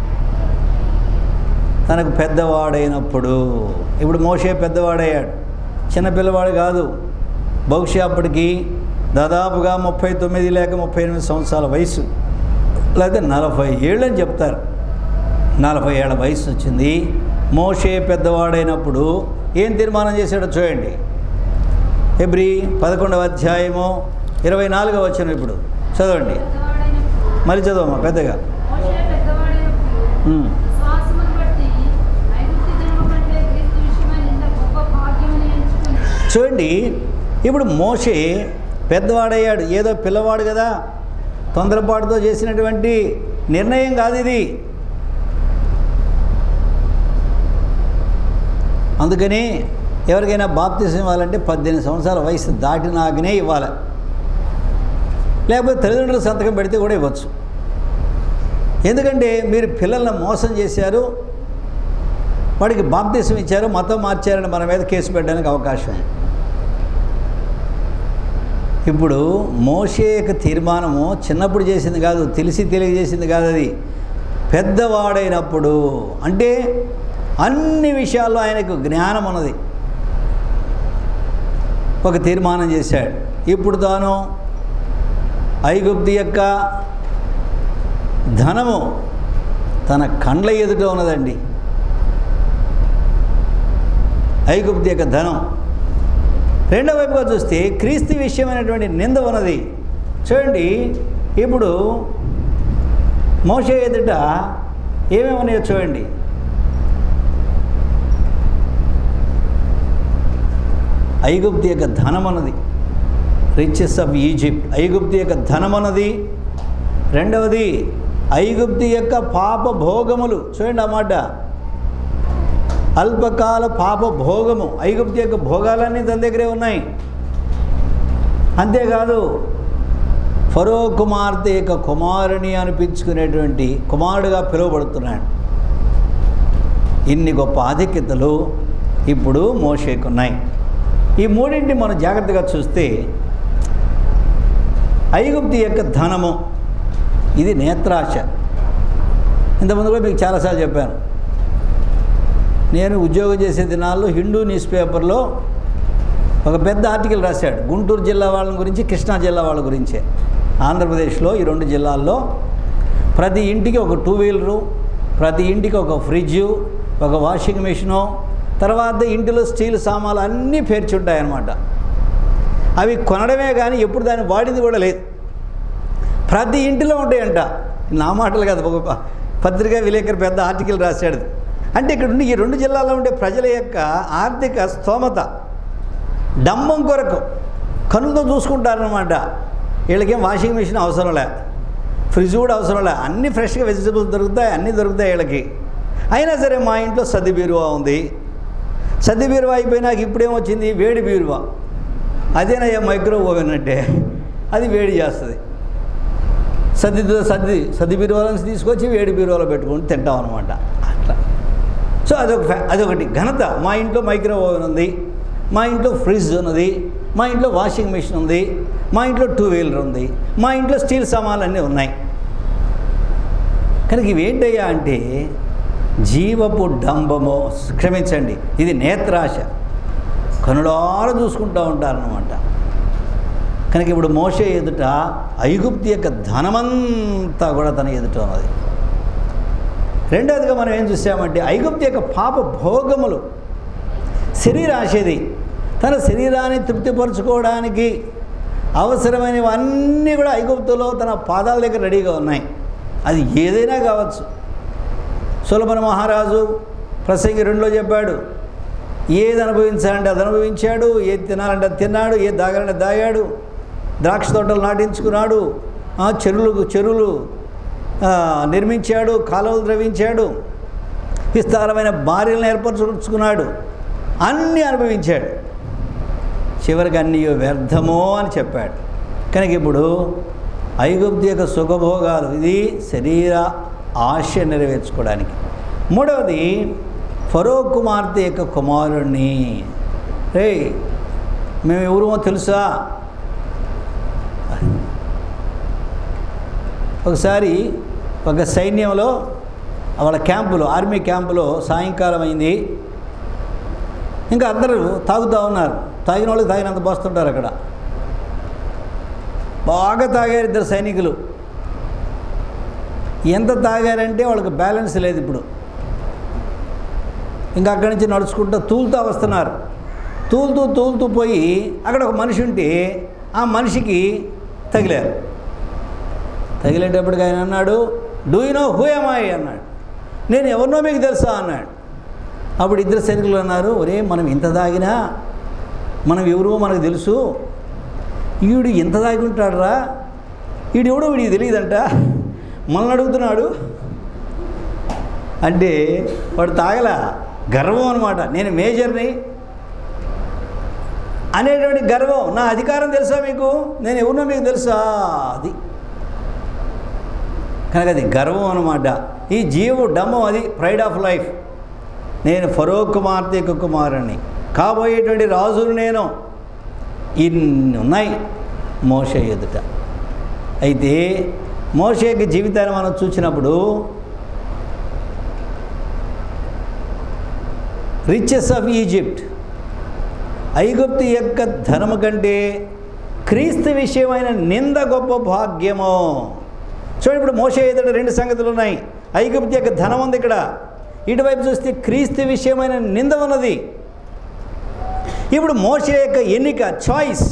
తనకు పెద్దవాడైనప్పుడు, ఇప్పుడు మోషే పెద్దవాడయ్యాడు, చిన్నపిల్లవాడు కాదు. బహుశా అప్పటికి దాదాపుగా ముప్పై తొమ్మిది లేక ముప్పై ఎనిమిది సంవత్సరాల వయసు, లేకపోతే నలభై ఏళ్ళు అని చెప్తారు. నలభై ఏళ్ళ వయసు వచ్చింది. మోషే పెద్దవాడైనప్పుడు ఏం తీర్మానం చేశాడో చూడండి. హెబ్రీ పదకొండవ అధ్యాయము ఇరవై నాలుగవ వచనం ఇప్పుడు చదవండి. మళ్ళీ చదవమ్మా పెద్దగా. చూడండి, ఇప్పుడు మోషే పెద్దవాడయ్యాడు. ఏదో పిల్లవాడు కదా, తొందరపాటుతో చేసినటువంటి నిర్ణయం కాదు ఇది. అందుకని ఎవరికైనా బాప్తిసం ఇవ్వాలంటే పద్దెనిమిది సంవత్సరాల వయసు దాటినాకనే ఇవ్వాలి, లేకపోతే తల్లిదండ్రులు సంతకం పెడితే కూడా ఇవ్వచ్చు. ఎందుకంటే మీరు పిల్లల్ని మోసం చేశారు, వాడికి బాప్తిసం ఇచ్చారు, మతం మార్చారని మన మీద కేసు పెట్టడానికి అవకాశం. ఇప్పుడు మోషే యొక్క తీర్మానము చిన్నప్పుడు చేసింది కాదు, తెలిసి తెలియజేసింది కాదు, అది పెద్దవాడైనప్పుడు. అంటే అన్ని విషయాల్లో ఆయనకు జ్ఞానం ఉన్నది. ఒక తీర్మానం చేశాడు. ఇప్పుడు తాను ఐగుప్తు యొక్క ధనము తన కండ్ల ఎదుట ఉన్నదండి. ఐగుప్తు యొక్క ధనం. రెండో వైపుగా చూస్తే క్రీస్తు విషయమైనటువంటి నింద ఉన్నది. చూడండి, ఇప్పుడు మోషే ఎదుట ఏమేమన్నాయో చూడండి. ఐగుప్తు యొక్క ధనం అన్నది, రిచెస్ ఆఫ్ ఈజిప్ట్, ఐగుప్తు యొక్క ధనం అన్నది. రెండవది ఐగుప్తు యొక్క పాప భోగములు. చూడండి అన్నమాట, అల్పకాల పాప భోగము. ఐగుప్తు యొక్క భోగాలన్నీ తన దగ్గరే ఉన్నాయి. అంతేకాదు, ఫరో కుమార్తె యొక్క కుమారుని అనిపించుకునేటువంటి కుమారుడుగా పిలువబడుతున్నాడు. ఇన్ని గొప్ప ఆధిక్యతలు ఇప్పుడు మోషేకున్నాయి. ఈ మూడింటి మనం జాగ్రత్తగా చూస్తే, ఐగుప్తు యొక్క ధనము ఇది నేత్రాశ. ఇంతకుముందు కూడా మీకు చాలాసార్లు చెప్పాను. నేను ఉద్యోగం చేసే దినాల్లో హిందూ న్యూస్ పేపర్లో ఒక పెద్ద ఆర్టికల్ రాశాడు గుంటూరు జిల్లా వాళ్ళ గురించి, కృష్ణా జిల్లా వాళ్ళ గురించే. ఆంధ్రప్రదేశ్లో ఈ రెండు జిల్లాల్లో ప్రతి ఇంటికి ఒక టూ వీలరు, ప్రతి ఇంటికి ఒక ఫ్రిడ్జు, ఒక వాషింగ్ మిషను, తర్వాత ఇంటిలో స్టీల్ సామాన్లు అన్నీ పేర్చుంటాయన్నమాట. అవి కొనడమే కానీ ఎప్పుడు దాన్ని వాడింది కూడా లేదు. ప్రతి ఇంటిలో ఉంటాయంట. నా మాటలు కాదు, ఒక పత్రికా విలేకరు పెద్ద ఆర్టికల్ రాశాడు. అంటే ఇక్కడ ఉండి ఈ రెండు జిల్లాల్లో ఉండే ప్రజల యొక్క ఆర్థిక స్తోమత, డంబం కొరకు కనులతో చూసుకుంటారనమాట. వీళ్ళకేం వాషింగ్ మిషన్ అవసరం లే, ఫ్రిడ్జ్ కూడా అవసరం లే, అన్నీ ఫ్రెష్గా వెజిటబుల్స్ దొరుకుతాయి, అన్నీ దొరుకుతాయి వీళ్ళకి. అయినా సరే మా ఇంట్లో సద్ది బీరువా ఉంది. సద్ది బీరువా అయిపోయినాక ఇప్పుడేమొచ్చింది వేడి బీరువా. అదేనయ్యా మైక్రో ఓవెన్ అంటే, అది వేడి చేస్తుంది. సద్దితో సద్ది సద్ది బీరువాలను తీసుకొచ్చి వేడి బీరువాలో పెట్టుకొని తింటాం అనమాట. అట్లా. సో అదొక అదొకటి ఘనత. మా ఇంట్లో మైక్రో ఓవెన్ ఉంది, మా ఇంట్లో ఫ్రిడ్జ్ ఉన్నది, మా ఇంట్లో వాషింగ్ మిషన్ ఉంది, మా ఇంట్లో టూ వీలర్ ఉంది, మా ఇంట్లో స్టీల్ సామాన్లు అన్నీ ఉన్నాయి. కనుక ఇవేంటయ్యా అంటే జీవపు డంబము, క్షమించండి, ఇది నేత్రాశ. కనులారా చూసుకుంటూ ఉంటారన్నమాట. కనుక ఇప్పుడు మోషే ఎదుట ఐగుప్తు యొక్క ధనమంతా కూడా తన ఎదుట ఉన్నది. రెండవదిగా మనం ఏం చూసామంటే ఐగుప్తు యొక్క పాప భోగములు, శరీరాశది. తన శరీరాన్ని తృప్తిపరచుకోవడానికి అవసరమైనవన్నీ కూడా ఐగుప్తులో తన పాదాల దగ్గర రెడీగా ఉన్నాయి. అది ఏదైనా కావచ్చు. సొలొమోను మహారాజు ప్రసంగి రెండులో చెప్పాడు, ఏది అనుభవించాలంటే అది అనుభవించాడు, ఏది తినాలంటే అది తిన్నాడు, ఏది దాగాలంటే దాగాడు, ద్రాక్ష తోటలు నాటించుకున్నాడు, చెరువులు చెరువులు నిర్మించాడు, కాలువలు ద్రవించాడు, విస్తారమైన భార్యలను ఏర్పరచుకున్నాడు, అన్నీ అనుభవించాడు. చివరికి అన్నీ వ్యర్థమో అని చెప్పాడు. కనుక ఇప్పుడు ఐగుప్తు యొక్క సుఖభోగాలు ఇది శరీర ఆశ నెరవేర్చుకోవడానికి. మూడవది ఫరో కుమార్తె యొక్క కుమారుణ్ణి. రే మేము ఎవరో తెలుసా? ఒకసారి ఒక సైన్యంలో వాళ్ళ క్యాంపులో ఆర్మీ క్యాంపులో సాయంకాలం అయింది. ఇంకా అందరూ తాగుతూ ఉన్నారు. తాగిన వాళ్ళకి తాగినంత పోస్తుంటారు. అక్కడ బాగా తాగారు ఇద్దరు సైనికులు. ఎంత తాగారంటే వాళ్ళకి బ్యాలెన్స్ లేదు. ఇప్పుడు ఇంకా అక్కడి నుంచి నడుచుకుంటూ తూలుతూ వస్తున్నారు. తూలుతూ తూలుతూ పోయి అక్కడ ఒక మనిషి ఉంటే ఆ మనిషికి తగిలారు. తగిలేటప్పటికి ఆయన అన్నాడు, do you know who am I అన్నాడు. నేను ఎవరినో మీకు తెలుసా అన్నాడు. అప్పుడు ఇద్దరు సైనికులు అన్నారు, ఒరే మనం ఇంత తాగినా మనం ఎవరో మనకు తెలుసు, వీడు ఎంత తాగి ఉంటాడురా, వీడు ఎవడో వీడికి తెలియదంట, మనల్ని అడుగుతున్నాడు అంటే వాడు తాగలా, గర్వం అనమాట. నేను మేజర్ని అనేటువంటి గర్వం, నా అధికారం తెలుసా మీకు, నేను ఎవరినో మీకు తెలుసా, అది కనుక అది గర్వం అనమాట. ఈ జీవు డమ్మం, అది ప్రైడ్ ఆఫ్ లైఫ్. నేను ఫరో కుమార్తె యొక్క కుమారుణ్ణి, కాబోయేటువంటి రాజును నేను. ఇన్ని ఉన్నాయి మోషే ఎదుట. అయితే మోషే యొక్క జీవితాన్ని మనం చూసినప్పుడు రిచెస్ ఆఫ్ ఈజిప్ట్, ఐగుప్తు యొక్క ధనము కంటే క్రీస్తు విషయమైన నింద గొప్ప భాగ్యము. చూడండి, ఇప్పుడు మోషే ఎదుట రెండు సంగతులు ఉన్నాయి. ఐగుప్తు యొక్క ధనం ఉంది ఇక్కడ, ఇటువైపు చూస్తే క్రీస్తు విషయమైన నింద ఉన్నది. ఇప్పుడు మోషే యొక్క ఎన్నిక, చాయిస్.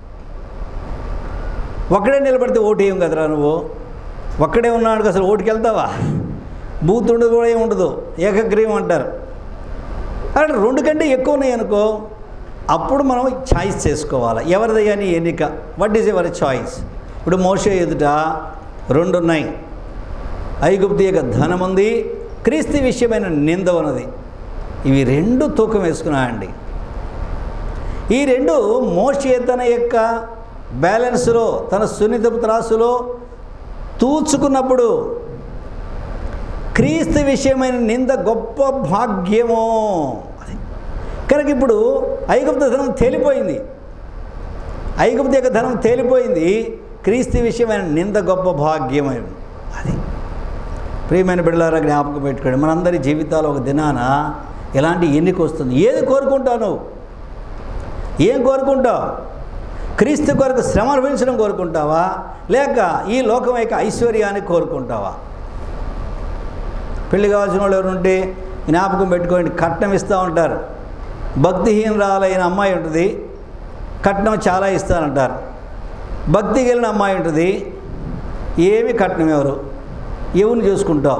ఒక్కడే నిలబడితే ఓటు ఏం కదరా నువ్వు, ఒక్కడే ఉన్నాడు అసలు ఓటుకి వెళ్తావా? బూత్ ఉండదు కూడా ఏమి ఉండదు, ఏకగ్రీవం అంటారు. అక్కడ రెండు కంటే ఎక్కువ ఉన్నాయి అనుకో, అప్పుడు మనం చాయిస్ చేసుకోవాలి. ఎవరిదయ్యా నీ ఎన్నిక? What is your choice? ఇప్పుడు మోషే ఎదుట రెండు ఉన్నాయి. ఐగుప్తు యొక్క ధనం ఉంది, క్రీస్తు విషయమైన నింద ఉన్నది. ఇవి రెండు తూకం వేసుకున్నాయండి. ఈ రెండు మోషే తన యొక్క బ్యాలెన్స్లో, తన సున్నితపు త్రాసులో తూచుకున్నప్పుడు క్రీస్తు విషయమైన నింద గొప్ప భాగ్యము. అది కనుక ఇప్పుడు ఐగుప్తు ధనం తేలిపోయింది, ఐగుప్తు యొక్క ధనం తేలిపోయింది, క్రీస్తు విషయమైన నింద గొప్ప భాగ్యమైంది. అది ప్రియమైన బిడ్డలారా జ్ఞాపకం పెట్టుకోండి. మనందరి జీవితాలు ఒక దినాన ఎలాంటి ఎన్నిక వస్తుంది. ఏది కోరుకుంటావు నువ్వు? ఏం కోరుకుంటావు? క్రీస్తు కొరకు శ్రమ అనుభవించడం కోరుకుంటావా, లేక ఈ లోకం యొక్క ఐశ్వర్యాన్ని కోరుకుంటావా? పెళ్లి కావాల్సిన వాళ్ళు ఎవరు ఉంటే జ్ఞాపకం పెట్టుకోండి, కట్నం ఇస్తూ ఉంటారు. భక్తిహీనరాలైన అమ్మాయి ఉంటుంది, కట్నం చాలా ఇస్తానంటారు. భక్తికి వెళ్ళిన అమ్మాయి ఉంటుంది, ఏమి కట్నం ఎవరు ఎవరిని చూసుకుంటావు?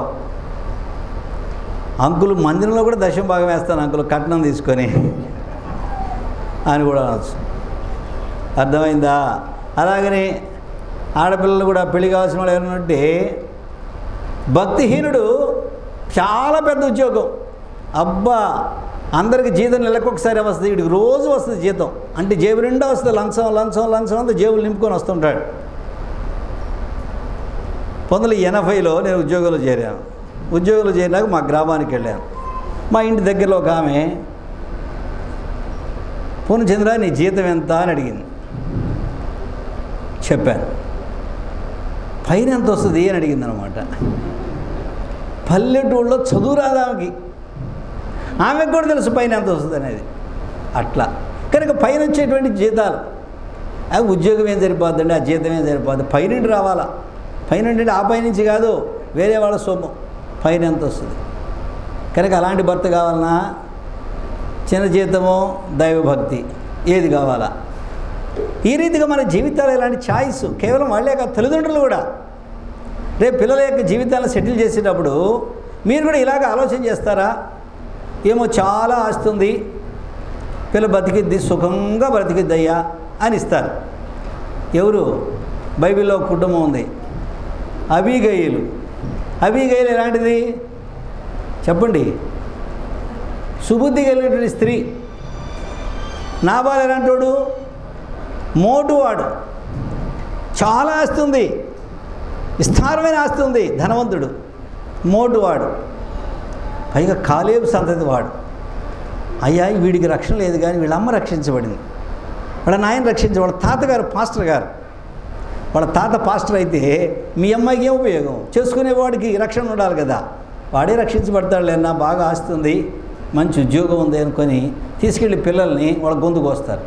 అంకులు మందిరంలో కూడా దశం భాగం వేస్తాను అంకులు కట్నం తీసుకొని అని కూడా అనొచ్చు. అర్థమైందా? అలాగనే ఆడపిల్లలు కూడా పెళ్లి కావాల్సిన వాళ్ళు ఎవరైనా ఉంటే, భక్తిహీనుడు చాలా పెద్ద ఉద్యోగం, అబ్బా అందరికి జీతం నెలకు ఒకసారి వస్తుంది, వీడికి రోజు వస్తుంది జీతం, అంటే జేబు నిండా వస్తుంది, లంచం లంచం లంచం అంతా జేబులు నింపుకొని వస్తుంటాడు. పంతొమ్మిది ఎనభైలో నేను ఉద్యోగంలో చేరాను. ఉద్యోగంలో చేరినాక మా గ్రామానికి వెళ్ళాను. మా ఇంటి దగ్గరలో ఒక ఆమె, పూర్ణచంద్ర నీ జీతం ఎంత అని అడిగింది. చెప్పాను. పైన ఎంత వస్తుంది అని అడిగింది అనమాట. పల్లెటూళ్ళలో చదువు రాదు ఆమెకి, ఆమెకు కూడా తెలుసు పైన ఎంత వస్తుంది అనేది. అట్లా కనుక పైన వచ్చేటువంటి జీతాలు, ఆ ఉద్యోగం ఏం సరిపోద్దండి, ఆ జీతం ఏం సరిపోద్ది, పైనుండి రావాలా. పైనుండి ఆ పైనుంచి కాదు, వేరే వాళ్ళ సొమ్ము, పైన ఎంత వస్తుంది. కనుక అలాంటి భర్త కావాలన్నా, చిన్న జీతము, దైవభక్తి, ఏది కావాలా? ఈ రీతిగా మన జీవితాలు ఇలాంటి ఛాయిస్ కేవలం వాళ్ళే కాదు, తల్లిదండ్రులు కూడా రేపు పిల్లల యొక్క జీవితాలను సెటిల్ చేసేటప్పుడు మీరు కూడా ఇలాగ ఆలోచన చేస్తారా? ఏమో చాలా ఆస్తుంది, పిల్ల బతికిద్ది, సుఖంగా బ్రతికిద్దయ్యా అని ఇస్తారు. ఎవరు? బైబిల్లో ఒక కుటుంబం ఉంది, అబీగయీలు. అబీగయీలు ఎలాంటిది చెప్పండి? సుబుద్ధి కలిగినటువంటి స్త్రీ. నాబాల్ ఎలాంటోడు? మోటువాడు, చాలా ఆస్తి ఉంది, విస్తారమైన ఆస్తి ఉంది, ధనవంతుడు, మోటువాడు, పైగా కాలేబు సంతతి వాడు. అయ్యా వీడికి రక్షణ లేదు, కానీ వీళ్ళ అమ్మ రక్షించబడింది, వాళ్ళ నాయన రక్షించబడి, వాళ్ళ తాతగారు పాస్టర్ గారు, వాళ్ళ తాత పాస్టర్ అయితే మీ అమ్మాయికి ఏం ఉపయోగం? చేసుకునేవాడికి రక్షణ ఉండాలి కదా, వాడే రక్షించబడతాడు లేనా, బాగా ఆస్తుంది, మంచి ఉద్యోగం ఉంది అనుకొని తీసుకెళ్ళి పిల్లల్ని వాళ్ళ గొంతుకు వస్తారు.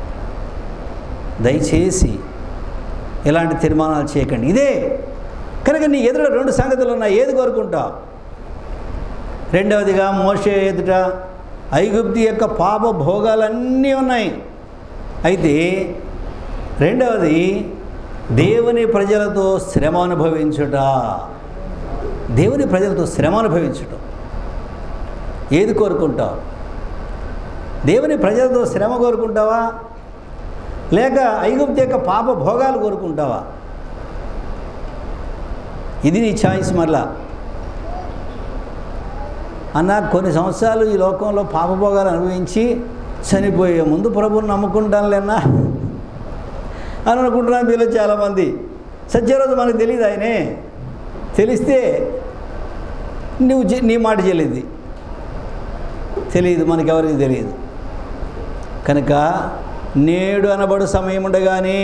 దయచేసి ఇలాంటి తీర్మానాలు చేయకండి. ఇదే కనుక నీ ఎదుట రెండు సంగతులు ఉన్నాయి, ఏది కోరుకుంటావు? రెండవదిగా మోషే ఎదుట ఐగుప్తు యొక్క పాప భోగాలన్నీ ఉన్నాయి. అయితే రెండవది దేవుని ప్రజలతో శ్రమ అనుభవించుట. దేవుని ప్రజలతో శ్రమ అనుభవించటం ఏది కోరుకుంటావు? దేవుని ప్రజలతో శ్రమ కోరుకుంటావా, లేక ఐగుప్తు యొక్క పాప భోగాలు కోరుకుంటావా? ఇది నీ ఛాయిస్. మరలా అన్న కొన్ని సంవత్సరాలు ఈ లోకంలో పాపభోగాలు అనుభవించి చనిపోయే ముందు ప్రభువుని నమ్ముకుంటానులేనా అని అనుకుంటున్నాను మీలో చాలామంది. సత్యరోజు మనకు తెలియదు, ఆయనే తెలిస్తే నువ్వు నీ మాట చెల్లింది తెలియదు, మనకెవరికి తెలియదు. కనుక నేడు అనబడు సమయం ఉండగానే,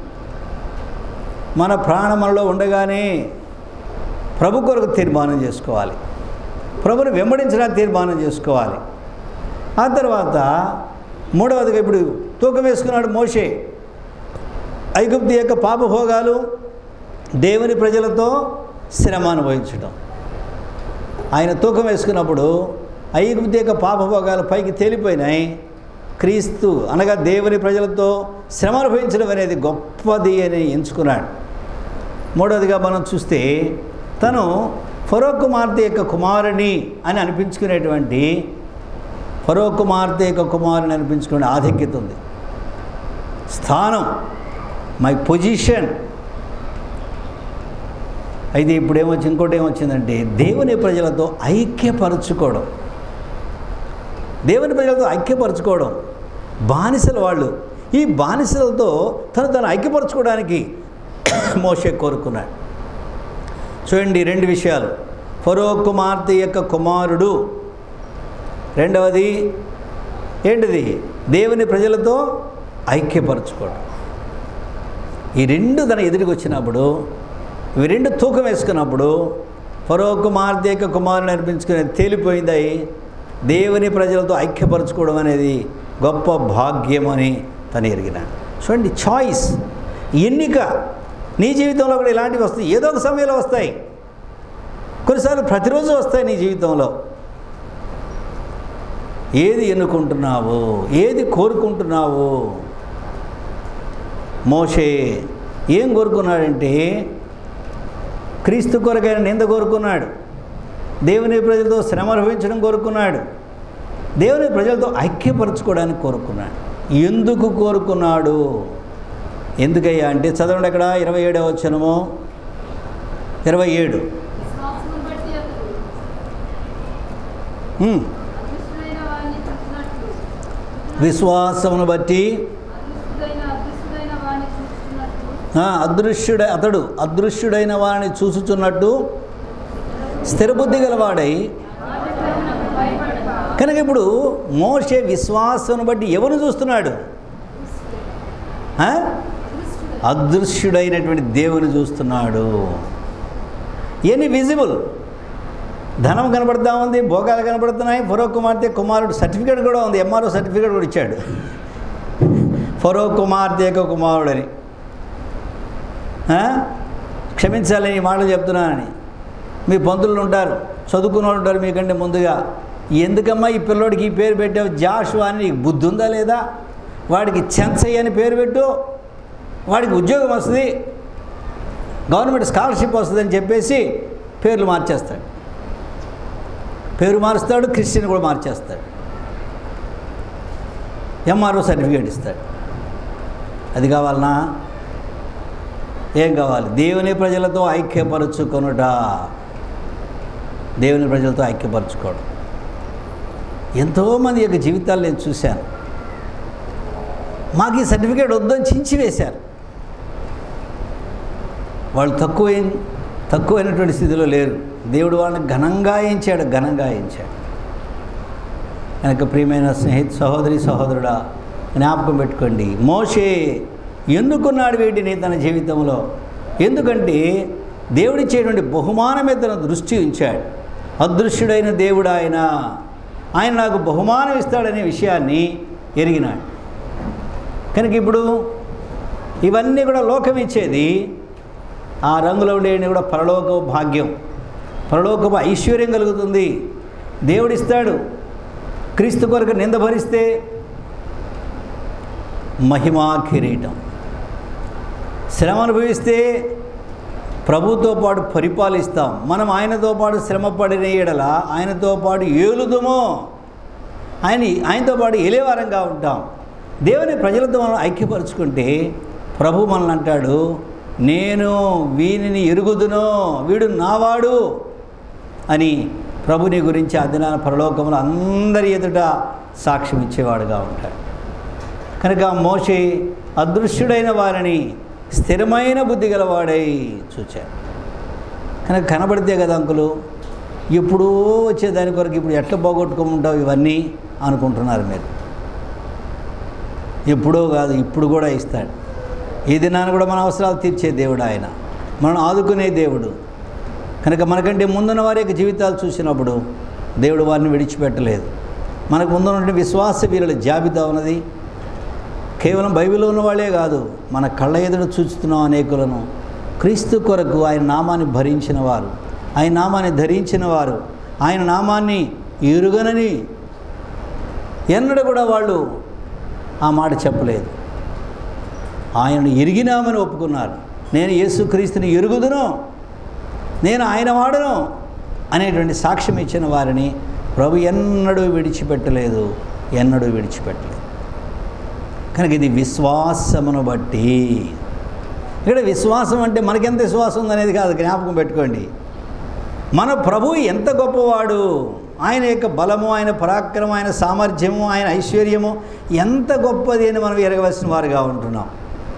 మన ప్రాణం మనలో ఉండగానే ప్రభు కొరకు తీర్మానం చేసుకోవాలి, ప్రభుని వెంబడించడానికి తీర్మానం చేసుకోవాలి. ఆ తర్వాత మూడవదిగా ఇప్పుడు తూకం వేసుకున్నాడు మోషే. ఐగుప్తు యొక్క పాపభోగాలు, దేవుని ప్రజలతో శ్రమ అనుభవించడం. ఆయన తూకం వేసుకున్నప్పుడు ఐగుప్తు యొక్క పాపభోగాలు పైకి తేలిపోయినాయి. క్రీస్తు అనగా దేవుని ప్రజలతో శ్రమ అనుభవించడం అనేది గొప్పది అని ఎంచుకున్నాడు. మూడవదిగా మనం చూస్తే తను ఫరో కుమార్తె యొక్క కుమారుని అని అనిపించుకునేటువంటి ఫరో కుమార్తె యొక్క కుమారుని అనిపించుకునే ఆధిక్యత ఉంది, స్థానం, మై పొజిషన్. అయితే ఇప్పుడు ఏమొచ్చి ఇంకోటి ఏమొచ్చిందంటే దేవుని ప్రజలతో ఐక్యపరచుకోవడం. దేవుని ప్రజలతో ఐక్యపరచుకోవడం. బానిసలు వాళ్ళు, ఈ బానిసలతో తను తను ఐక్యపరచుకోవడానికి మోషే కోరుకున్నాడు. చూడండి రెండు విషయాలు, ఫరో కుమార్తె యొక్క కుమారుడు, రెండవది ఏంటిది? దేవుని ప్రజలతో ఐక్యపరచుకోవడం. ఈ రెండు తన ఎదుటికి వచ్చినప్పుడు, ఇవి రెండు తూకం వేసుకున్నప్పుడు ఫరో కుమార్తె యొక్క కుమారుని అనిపించుకునే తేలిపోయింది. దేవుని ప్రజలతో ఐక్యపరచుకోవడం అనేది గొప్ప భాగ్యం అని తను ఎరిగినాడు. చూడండి, చాయిస్, ఎన్నిక. నీ జీవితంలో కూడా ఇలాంటివి వస్తాయి, ఏదో ఒక సమయంలో వస్తాయి, కొన్నిసార్లు ప్రతిరోజు వస్తాయి నీ జీవితంలో. ఏది ఎన్నుకుంటున్నావు, ఏది కోరుకుంటున్నావు? మోషే ఏం కోరుకున్నాడంటే క్రీస్తు కొరకైన నింద కోరుకున్నాడు, దేవుని ప్రజలతో శ్రమ అనుభవించడం కోరుకున్నాడు, దేవుని ప్రజలతో ఐక్యపరచుకోవడానికి కోరుకున్నాడు. ఎందుకు కోరుకున్నాడు? ఎందుకయ్యా అంటే చదవండి అక్కడ ఇరవై ఏడవ వచనము, ఇరవై ఏడు. విశ్వాసమును బట్టి అదృశ్యుడ అతడు అదృశ్యుడైన వారిని చూసుచున్నట్టు స్థిరబుద్ధి గలవాడై. కనుక ఇప్పుడు మోషే విశ్వాసం బట్టి ఎవరు చూస్తున్నాడు? అదృశ్యుడైనటువంటి దేవుని చూస్తున్నాడు. ఎనీ విజిబుల్, ధనం కనబడతా ఉంది, భోగాలు కనబడుతున్నాయి. ఫరో కుమార్తె కుమారుడు సర్టిఫికేట్ కూడా ఉంది, ఎంఆర్ఓ సర్టిఫికేట్ కూడా ఇచ్చాడు, ఫరో కుమార్తె యొక్క కుమారుడని. క్షమించాలని ఈ మాటలు చెప్తున్నానని. మీ పంతులు ఉంటారు, చదువుకున్న వాళ్ళు ఉంటారు మీకంటే ముందుగా, ఎందుకమ్మా ఈ పిల్లోడికి ఈ పేరు పెట్టావు జాషువా అని, నీకు బుద్ధి ఉందా లేదా? వాడికి చెన్సయ్య అని పేరు పెట్టు, వాడికి ఉద్యోగం వస్తుంది, గవర్నమెంట్ స్కాలర్షిప్ వస్తుందని చెప్పేసి పేర్లు మార్చేస్తాడు. పేరు మారుస్తాడు, క్రిస్టియన్ కూడా మార్చేస్తాడు, ఎంఆర్ఓ సర్టిఫికేట్ ఇస్తాడు. అది కావాలనా? ఏం కావాలి? దేవుని ప్రజలతో ఐక్యపరుచుకొనుట. దేవుని ప్రజలతో ఐక్యపరచుకోవడం. ఎంతోమంది యొక్క జీవితాలు నేను చూశాను. మాకు ఈ సర్టిఫికేట్ వద్దని చించివేశారు. వాళ్ళు తక్కువైన తక్కువైనటువంటి స్థితిలో లేరు. దేవుడు వాళ్ళని ఘనంగా ఎంచాడు, ఘనంగా ఎంచాడు. కనుక ప్రియమైన స్నేహితు సహోదరి సహోదరుడా, జ్ఞాపకం పెట్టుకోండి, మోషే ఎందుకున్నాడు వీటిని తన జీవితంలో? ఎందుకంటే దేవుడిచ్చేటువంటి బహుమానమే తన దృష్టి ఉంచాడు. అదృశ్యుడైన దేవుడు ఆయన ఆయన నాకు బహుమానం ఇస్తాడనే విషయాన్ని ఎరిగినాడు. కనుక ఇప్పుడు ఇవన్నీ కూడా లోకం ఇచ్చేది, ఆ రంగులో ఉండేవి కూడా పరలోక భాగ్యం, పరలోకపు ఐశ్వర్యం కలుగుతుంది. దేవుడిస్తాడు. క్రీస్తు కొరకు నింద భరిస్తే మహిమా కిరీటం, శ్రమ అనుభవిస్తే ప్రభుతో పాటు పరిపాలిస్తాం. మనం ఆయనతో పాటు శ్రమ పడిన ఎడల ఆయనతో పాటు ఏలుదుమో, ఆయన ఆయనతో పాటు ఏలేవారంగా ఉంటాం. దేవుని ప్రజలతో మనం ఐక్యపరుచుకుంటే ప్రభు మనల్ని అంటాడు, నేను వీనిని ఎరుగుదునో, వీడు నావాడు అని ప్రభుని గురించి ఆ దినాన పరలోకంలో అందరి ఎదుట సాక్ష్యం ఇచ్చేవాడుగా ఉంటాడు. కనుక మోషే అదృశ్యుడైన వారిని స్థిరమైన బుద్ధి గలవాడై చూచాడు. కనుక కనబడితే కదా అంకులు, ఎప్పుడూ వచ్చేదాని కొరకు ఇప్పుడు ఎట్లా పోగొట్టుకుంటావు ఇవన్నీ అనుకుంటున్నారు మీరు. ఎప్పుడో కాదు, ఇప్పుడు కూడా ఇస్తాడు. ఈ దినాన్ని కూడా మన అవసరాలు తీర్చే దేవుడు ఆయన, మనం ఆదుకునే దేవుడు. కనుక మనకంటే ముందున్న వారి యొక్క జీవితాలు చూసినప్పుడు దేవుడు వారిని విడిచిపెట్టలేదు. మనకు ముందున్న విశ్వాస వీరుల జాబితా ఉన్నది. కేవలం బైబిల్లో ఉన్న వాళ్ళే కాదు, మన కళ్ళ ఎదుట చూస్తున్నాం అనేకులను. క్రీస్తు కొరకు ఆయన నామాన్ని భరించిన వారు, ఆయన నామాన్ని ధరించిన వారు, ఆయన నామాన్ని ఎరుగనని ఎన్నడూ కూడా వాళ్ళు ఆ మాట చెప్పలేదు. ఆయనను ఎరిగినామని ఒప్పుకున్నారు. నేను యేసుక్రీస్తుని ఎరుగుదును, నేను ఆయన వాడను అనేటువంటి సాక్ష్యం ఇచ్చిన వారిని ప్రభు ఎన్నడూ విడిచిపెట్టలేదు, ఎన్నడూ విడిచిపెట్టలేదు. కనుక ఇది విశ్వాసమును బట్టి. ఇక్కడ విశ్వాసం అంటే మనకెంత విశ్వాసం ఉందనేది కాదు, జ్ఞాపకం పెట్టుకోండి. మన ప్రభు ఎంత గొప్పవాడు, ఆయన యొక్క బలము, ఆయన పరాక్రమం, ఆయన సామర్థ్యము, ఆయన ఐశ్వర్యము ఎంత గొప్పది అని మనం ఎరగవలసిన వారుగా ఉంటున్నాం.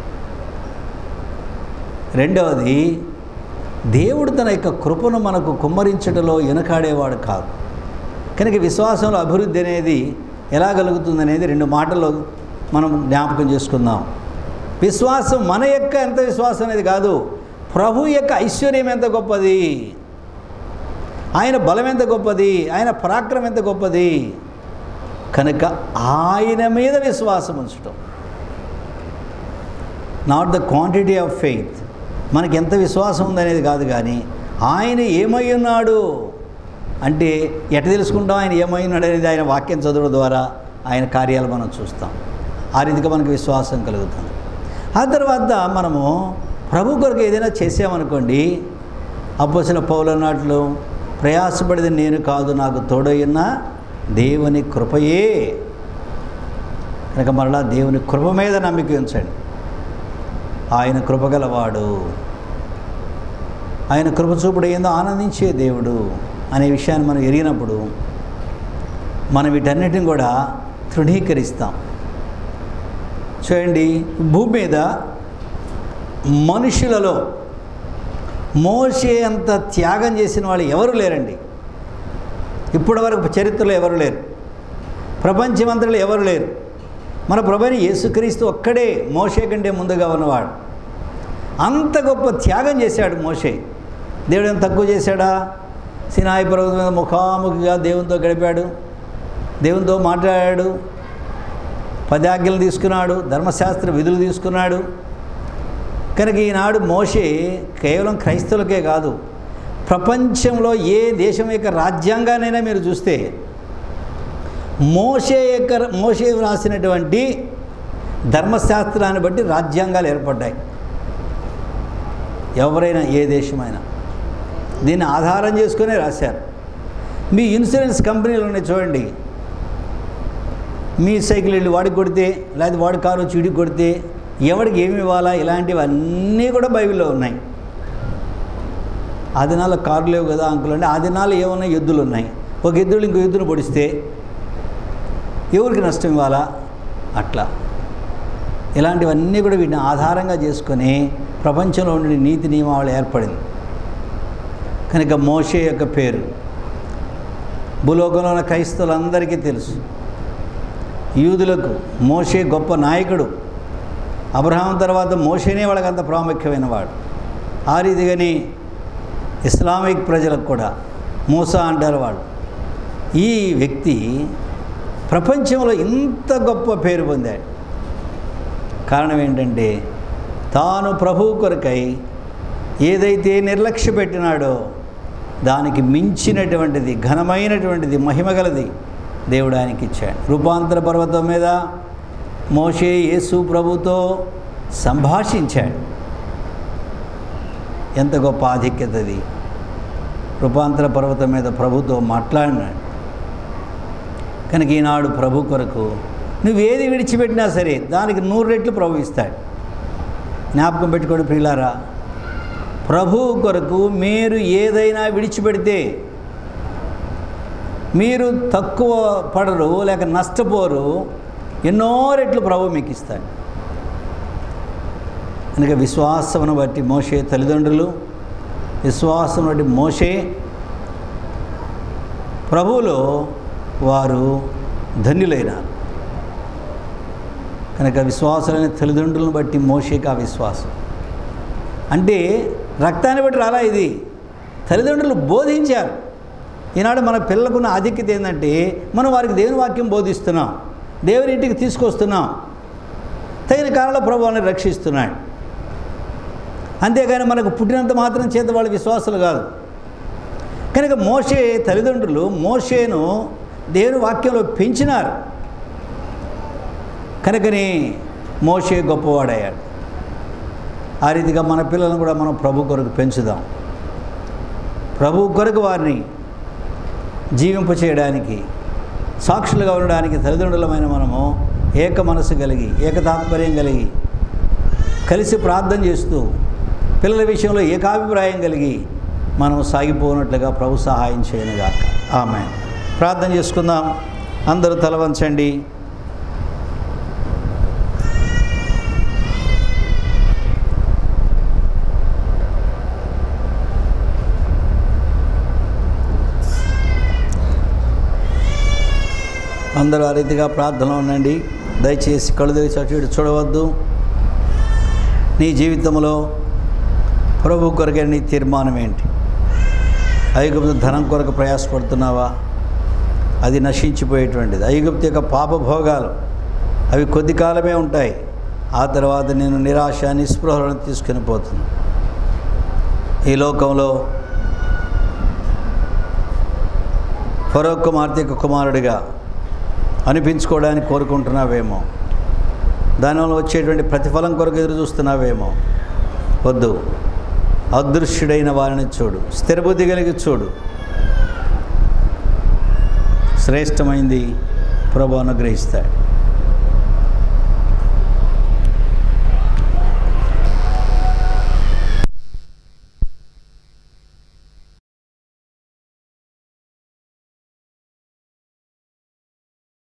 రెండవది, దేవుడు తన యొక్క కృపను మనకు కుమ్మరించటంలో వెనకాడేవాడు కాదు. కనుక విశ్వాసంలో అభివృద్ధి అనేది ఎలా కలుగుతుంది అనేది రెండు మాటల్లో మనం జ్ఞాపకం చేసుకుందాం. విశ్వాసం మన యొక్క ఎంత విశ్వాసం అనేది కాదు, ప్రభు యొక్క ఐశ్వర్యం ఎంత గొప్పది, ఆయన బలం ఎంత గొప్పది, ఆయన పరాక్రమం ఎంత గొప్పది. కనుక ఆయన మీద విశ్వాసం ఉంచటం, not the quantity of faith, మనకి ఎంత విశ్వాసం ఉందనేది కాదు, కానీ ఆయన ఏమై ఉన్నాడు అంటే ఎట తెలుసుకుంటాం ఆయన ఏమై ఉన్నాడు అనేది ఆయన వాక్యం చదవడం ద్వారా ఆయన కార్యాలు మనం చూస్తాం. ఆ రీతిగా మనకు విశ్వాసం కలుగుతుంది. ఆ తర్వాత మనము ప్రభు కొరకు ఏదైనా చేసామనుకోండి, అపోస్తలుడైన పౌలు అన్నట్లు ప్రయాసపడేది నేను కాదు, నాకు తోడైన దేవుని కృపయే. కనుక మరలా దేవుని కృప మీద నమ్మిక ఉంచండి. ఆయన కృపగలవాడు, ఆయన కృప చూపుడు ఏందో ఆనందించే దేవుడు అనే విషయాన్ని మనం ఎరిగినప్పుడు మనం వీటన్నిటిని కూడా తృణీకరిస్తాం. చూడండి, భూమి మీద మనుషులలో మోషే అంత త్యాగం చేసిన వాళ్ళు ఎవరు లేరండి. ఇప్పటి వరకు చరిత్రలో ఎవరు లేరు, ప్రపంచమంతలో ఎవరు లేరు. మన ప్రభువైన యేసుక్రీస్తు ఒక్కడే మోషే కంటే ముందుగా ఉన్నవాడు. అంత గొప్ప త్యాగం చేశాడు మోషే. దేవుడు ఏం తక్కువ చేశాడా? సినాయి పర్వతం మీద ముఖాముఖిగా దేవునితో గడిపాడు, దేవునితో మాట్లాడాడు, పదాజ్ఞలు తీసుకున్నాడు, ధర్మశాస్త్ర విధులు తీసుకున్నాడు. కనుక ఈనాడు మోషే కేవలం క్రైస్తవులకే కాదు, ప్రపంచంలో ఏ దేశం యొక్క రాజ్యాంగానైనా మీరు చూస్తే మోషే యొక్క మోషే రాసినటువంటి ధర్మశాస్త్రాన్ని బట్టి రాజ్యాంగాలు ఏర్పడ్డాయి. ఎవరైనా ఏ దేశమైనా దీన్ని ఆధారం చేసుకునే రాశారు. మీ ఇన్సూరెన్స్ కంపెనీలు ఉన్నాయి చూడండి, మీ సైకిల్ వెళ్ళి వాడికి కొడితే, లేకపోతే వాడి కారు వచ్చి వీడికి కొడితే ఎవడికి ఏమి ఇవ్వాలా, ఇలాంటివన్నీ కూడా బైబిల్లో ఉన్నాయి. ఆ దినాల్లో కారు లేవు కదా అంకుల్ అంటే, ఆ దినాల్లో ఏమున్నాయి, ఎద్దులు ఉన్నాయి. ఒక ఎద్దులు ఇంకో ఎద్దును పొడిస్తే ఎవరికి నష్టం ఇవ్వాలా, అట్లా ఇలాంటివన్నీ కూడా వీటిని ఆధారంగా చేసుకొని ప్రపంచంలో ఉండే నీతి నియమావళి ఏర్పడింది. కనుక మోషే యొక్క పేరు భూలోకంలో ఉన్న క్రైస్తవులందరికీ తెలుసు. యూదులకు మోషే గొప్ప నాయకుడు. అబ్రహాం తర్వాత మోషేనే వాళ్ళకంత ప్రాముఖ్యమైన వాడు. ఆ రీతిగానే ఇస్లామిక్ ప్రజలకు కూడా మూసా అంటారు వాళ్ళు. ఈ వ్యక్తి ప్రపంచంలో ఇంత గొప్ప పేరు పొందాడు. కారణం ఏంటంటే తాను ప్రభువు కొరకై ఏదైతే నిర్లక్ష్య పెట్టినాడో దానికి మించినటువంటిది, ఘనమైనటువంటిది, మహిమగలది దేవుడు ఆయనకి ఇచ్చాడు. రూపాంతర పర్వతం మీద మోషే యేసు ప్రభుతో సంభాషించాడు. ఎంత గొప్ప ఆధిక్యత అది! రూపాంతర పర్వతం మీద ప్రభుతో మాట్లాడినాడు. కనుక ఈనాడు ప్రభు కొరకు నువ్వేది విడిచిపెట్టినా సరే దానికి నూరు రెట్లు ప్రభు ఇస్తాడు. జ్ఞాపకం పెట్టుకోండి ప్రియులారా, ప్రభు కొరకు మీరు ఏదైనా విడిచిపెడితే మీరు తక్కువ పడరు, లేక నష్టపోరు, ఎన్నో రెట్లు ప్రభు మీకు ఇస్తాడు. కనుక విశ్వాసమును బట్టి మోషే తల్లిదండ్రులు, విశ్వాసం బట్టి మోషే ప్రభువులో వారు ధన్యులైనారు. కనుక విశ్వాసులైన తల్లిదండ్రులను బట్టి మోషేకి ఆ విశ్వాసం అంటే రక్తాన్ని బట్టి రాలా, ఇది తల్లిదండ్రులు బోధించారు. ఈనాడు మన పిల్లలకున్న ఆధిక్యత ఏంటంటే మనం వారికి దేవుని వాక్యం బోధిస్తున్నాం, దేవుని ఇంటికి తీసుకొస్తున్నాం, తగిన కాలంలో ప్రభు వాళ్ళని రక్షిస్తున్నాడు. అంతేగాని మనకు పుట్టినంత మాత్రం చేత వాళ్ళు విశ్వాసులు కాదు. కనుక మోషే తల్లిదండ్రులు మోషేను దేవుని వాక్యంలో పెంచినారు. కనుకని మోషే గొప్పవాడయ్యాడు. ఆ రీతిగా మన పిల్లలను కూడా మనం ప్రభు కొరకు పెంచుదాం. ప్రభు కొరకు వారిని జీవింప చేయడానికి, సాక్షులుగా ఉండడానికి తల్లిదండ్రులమైన మనము ఏక మనసు కలిగి, ఏకతాత్పర్యం కలిగి, కలిసి ప్రార్థన చేస్తూ పిల్లల విషయంలో ఏకాభిప్రాయం కలిగి మనం సాగిపోనట్లుగా ప్రభు సహాయం చేయనుగాక. ఆమేన్. ప్రార్థన చేసుకుందాం. అందరూ తల వంచండి. అందరూ ఆ రీతిగా ప్రార్థనలో ఉండండి. దయచేసి కళ్ళు తెరిచి అటు ఇటు చూడవద్దు. నీ జీవితంలో ప్రభు కొరకే నీ తీర్మానం ఏంటి? ఐగుప్తు ధనం కొరకు ప్రయాసపడుతున్నావా? అది నశించిపోయేటువంటిది. ఐగుప్తు యొక్క పాపభోగాలు అవి కొద్ది కాలమే ఉంటాయి. ఆ తర్వాత నేను నిరాశ నిస్పృహలను తీసుకుని పోతుంది. ఈ లోకంలో ఫరో కుమార్తె యొక్క కుమారుడిగా అనిపించుకోవడానికి కోరుకుంటున్నావేమో, దానివల్ల వచ్చేటువంటి ప్రతిఫలం కొరకు ఎదురు చూస్తున్నావేమో. వద్దు, అదృశ్యుడైన వారిని చూడు, స్థిరబుద్ధి కలిగి చూడు. శ్రేష్టమైంది ప్రభు అనుగ్రహిస్తాడు.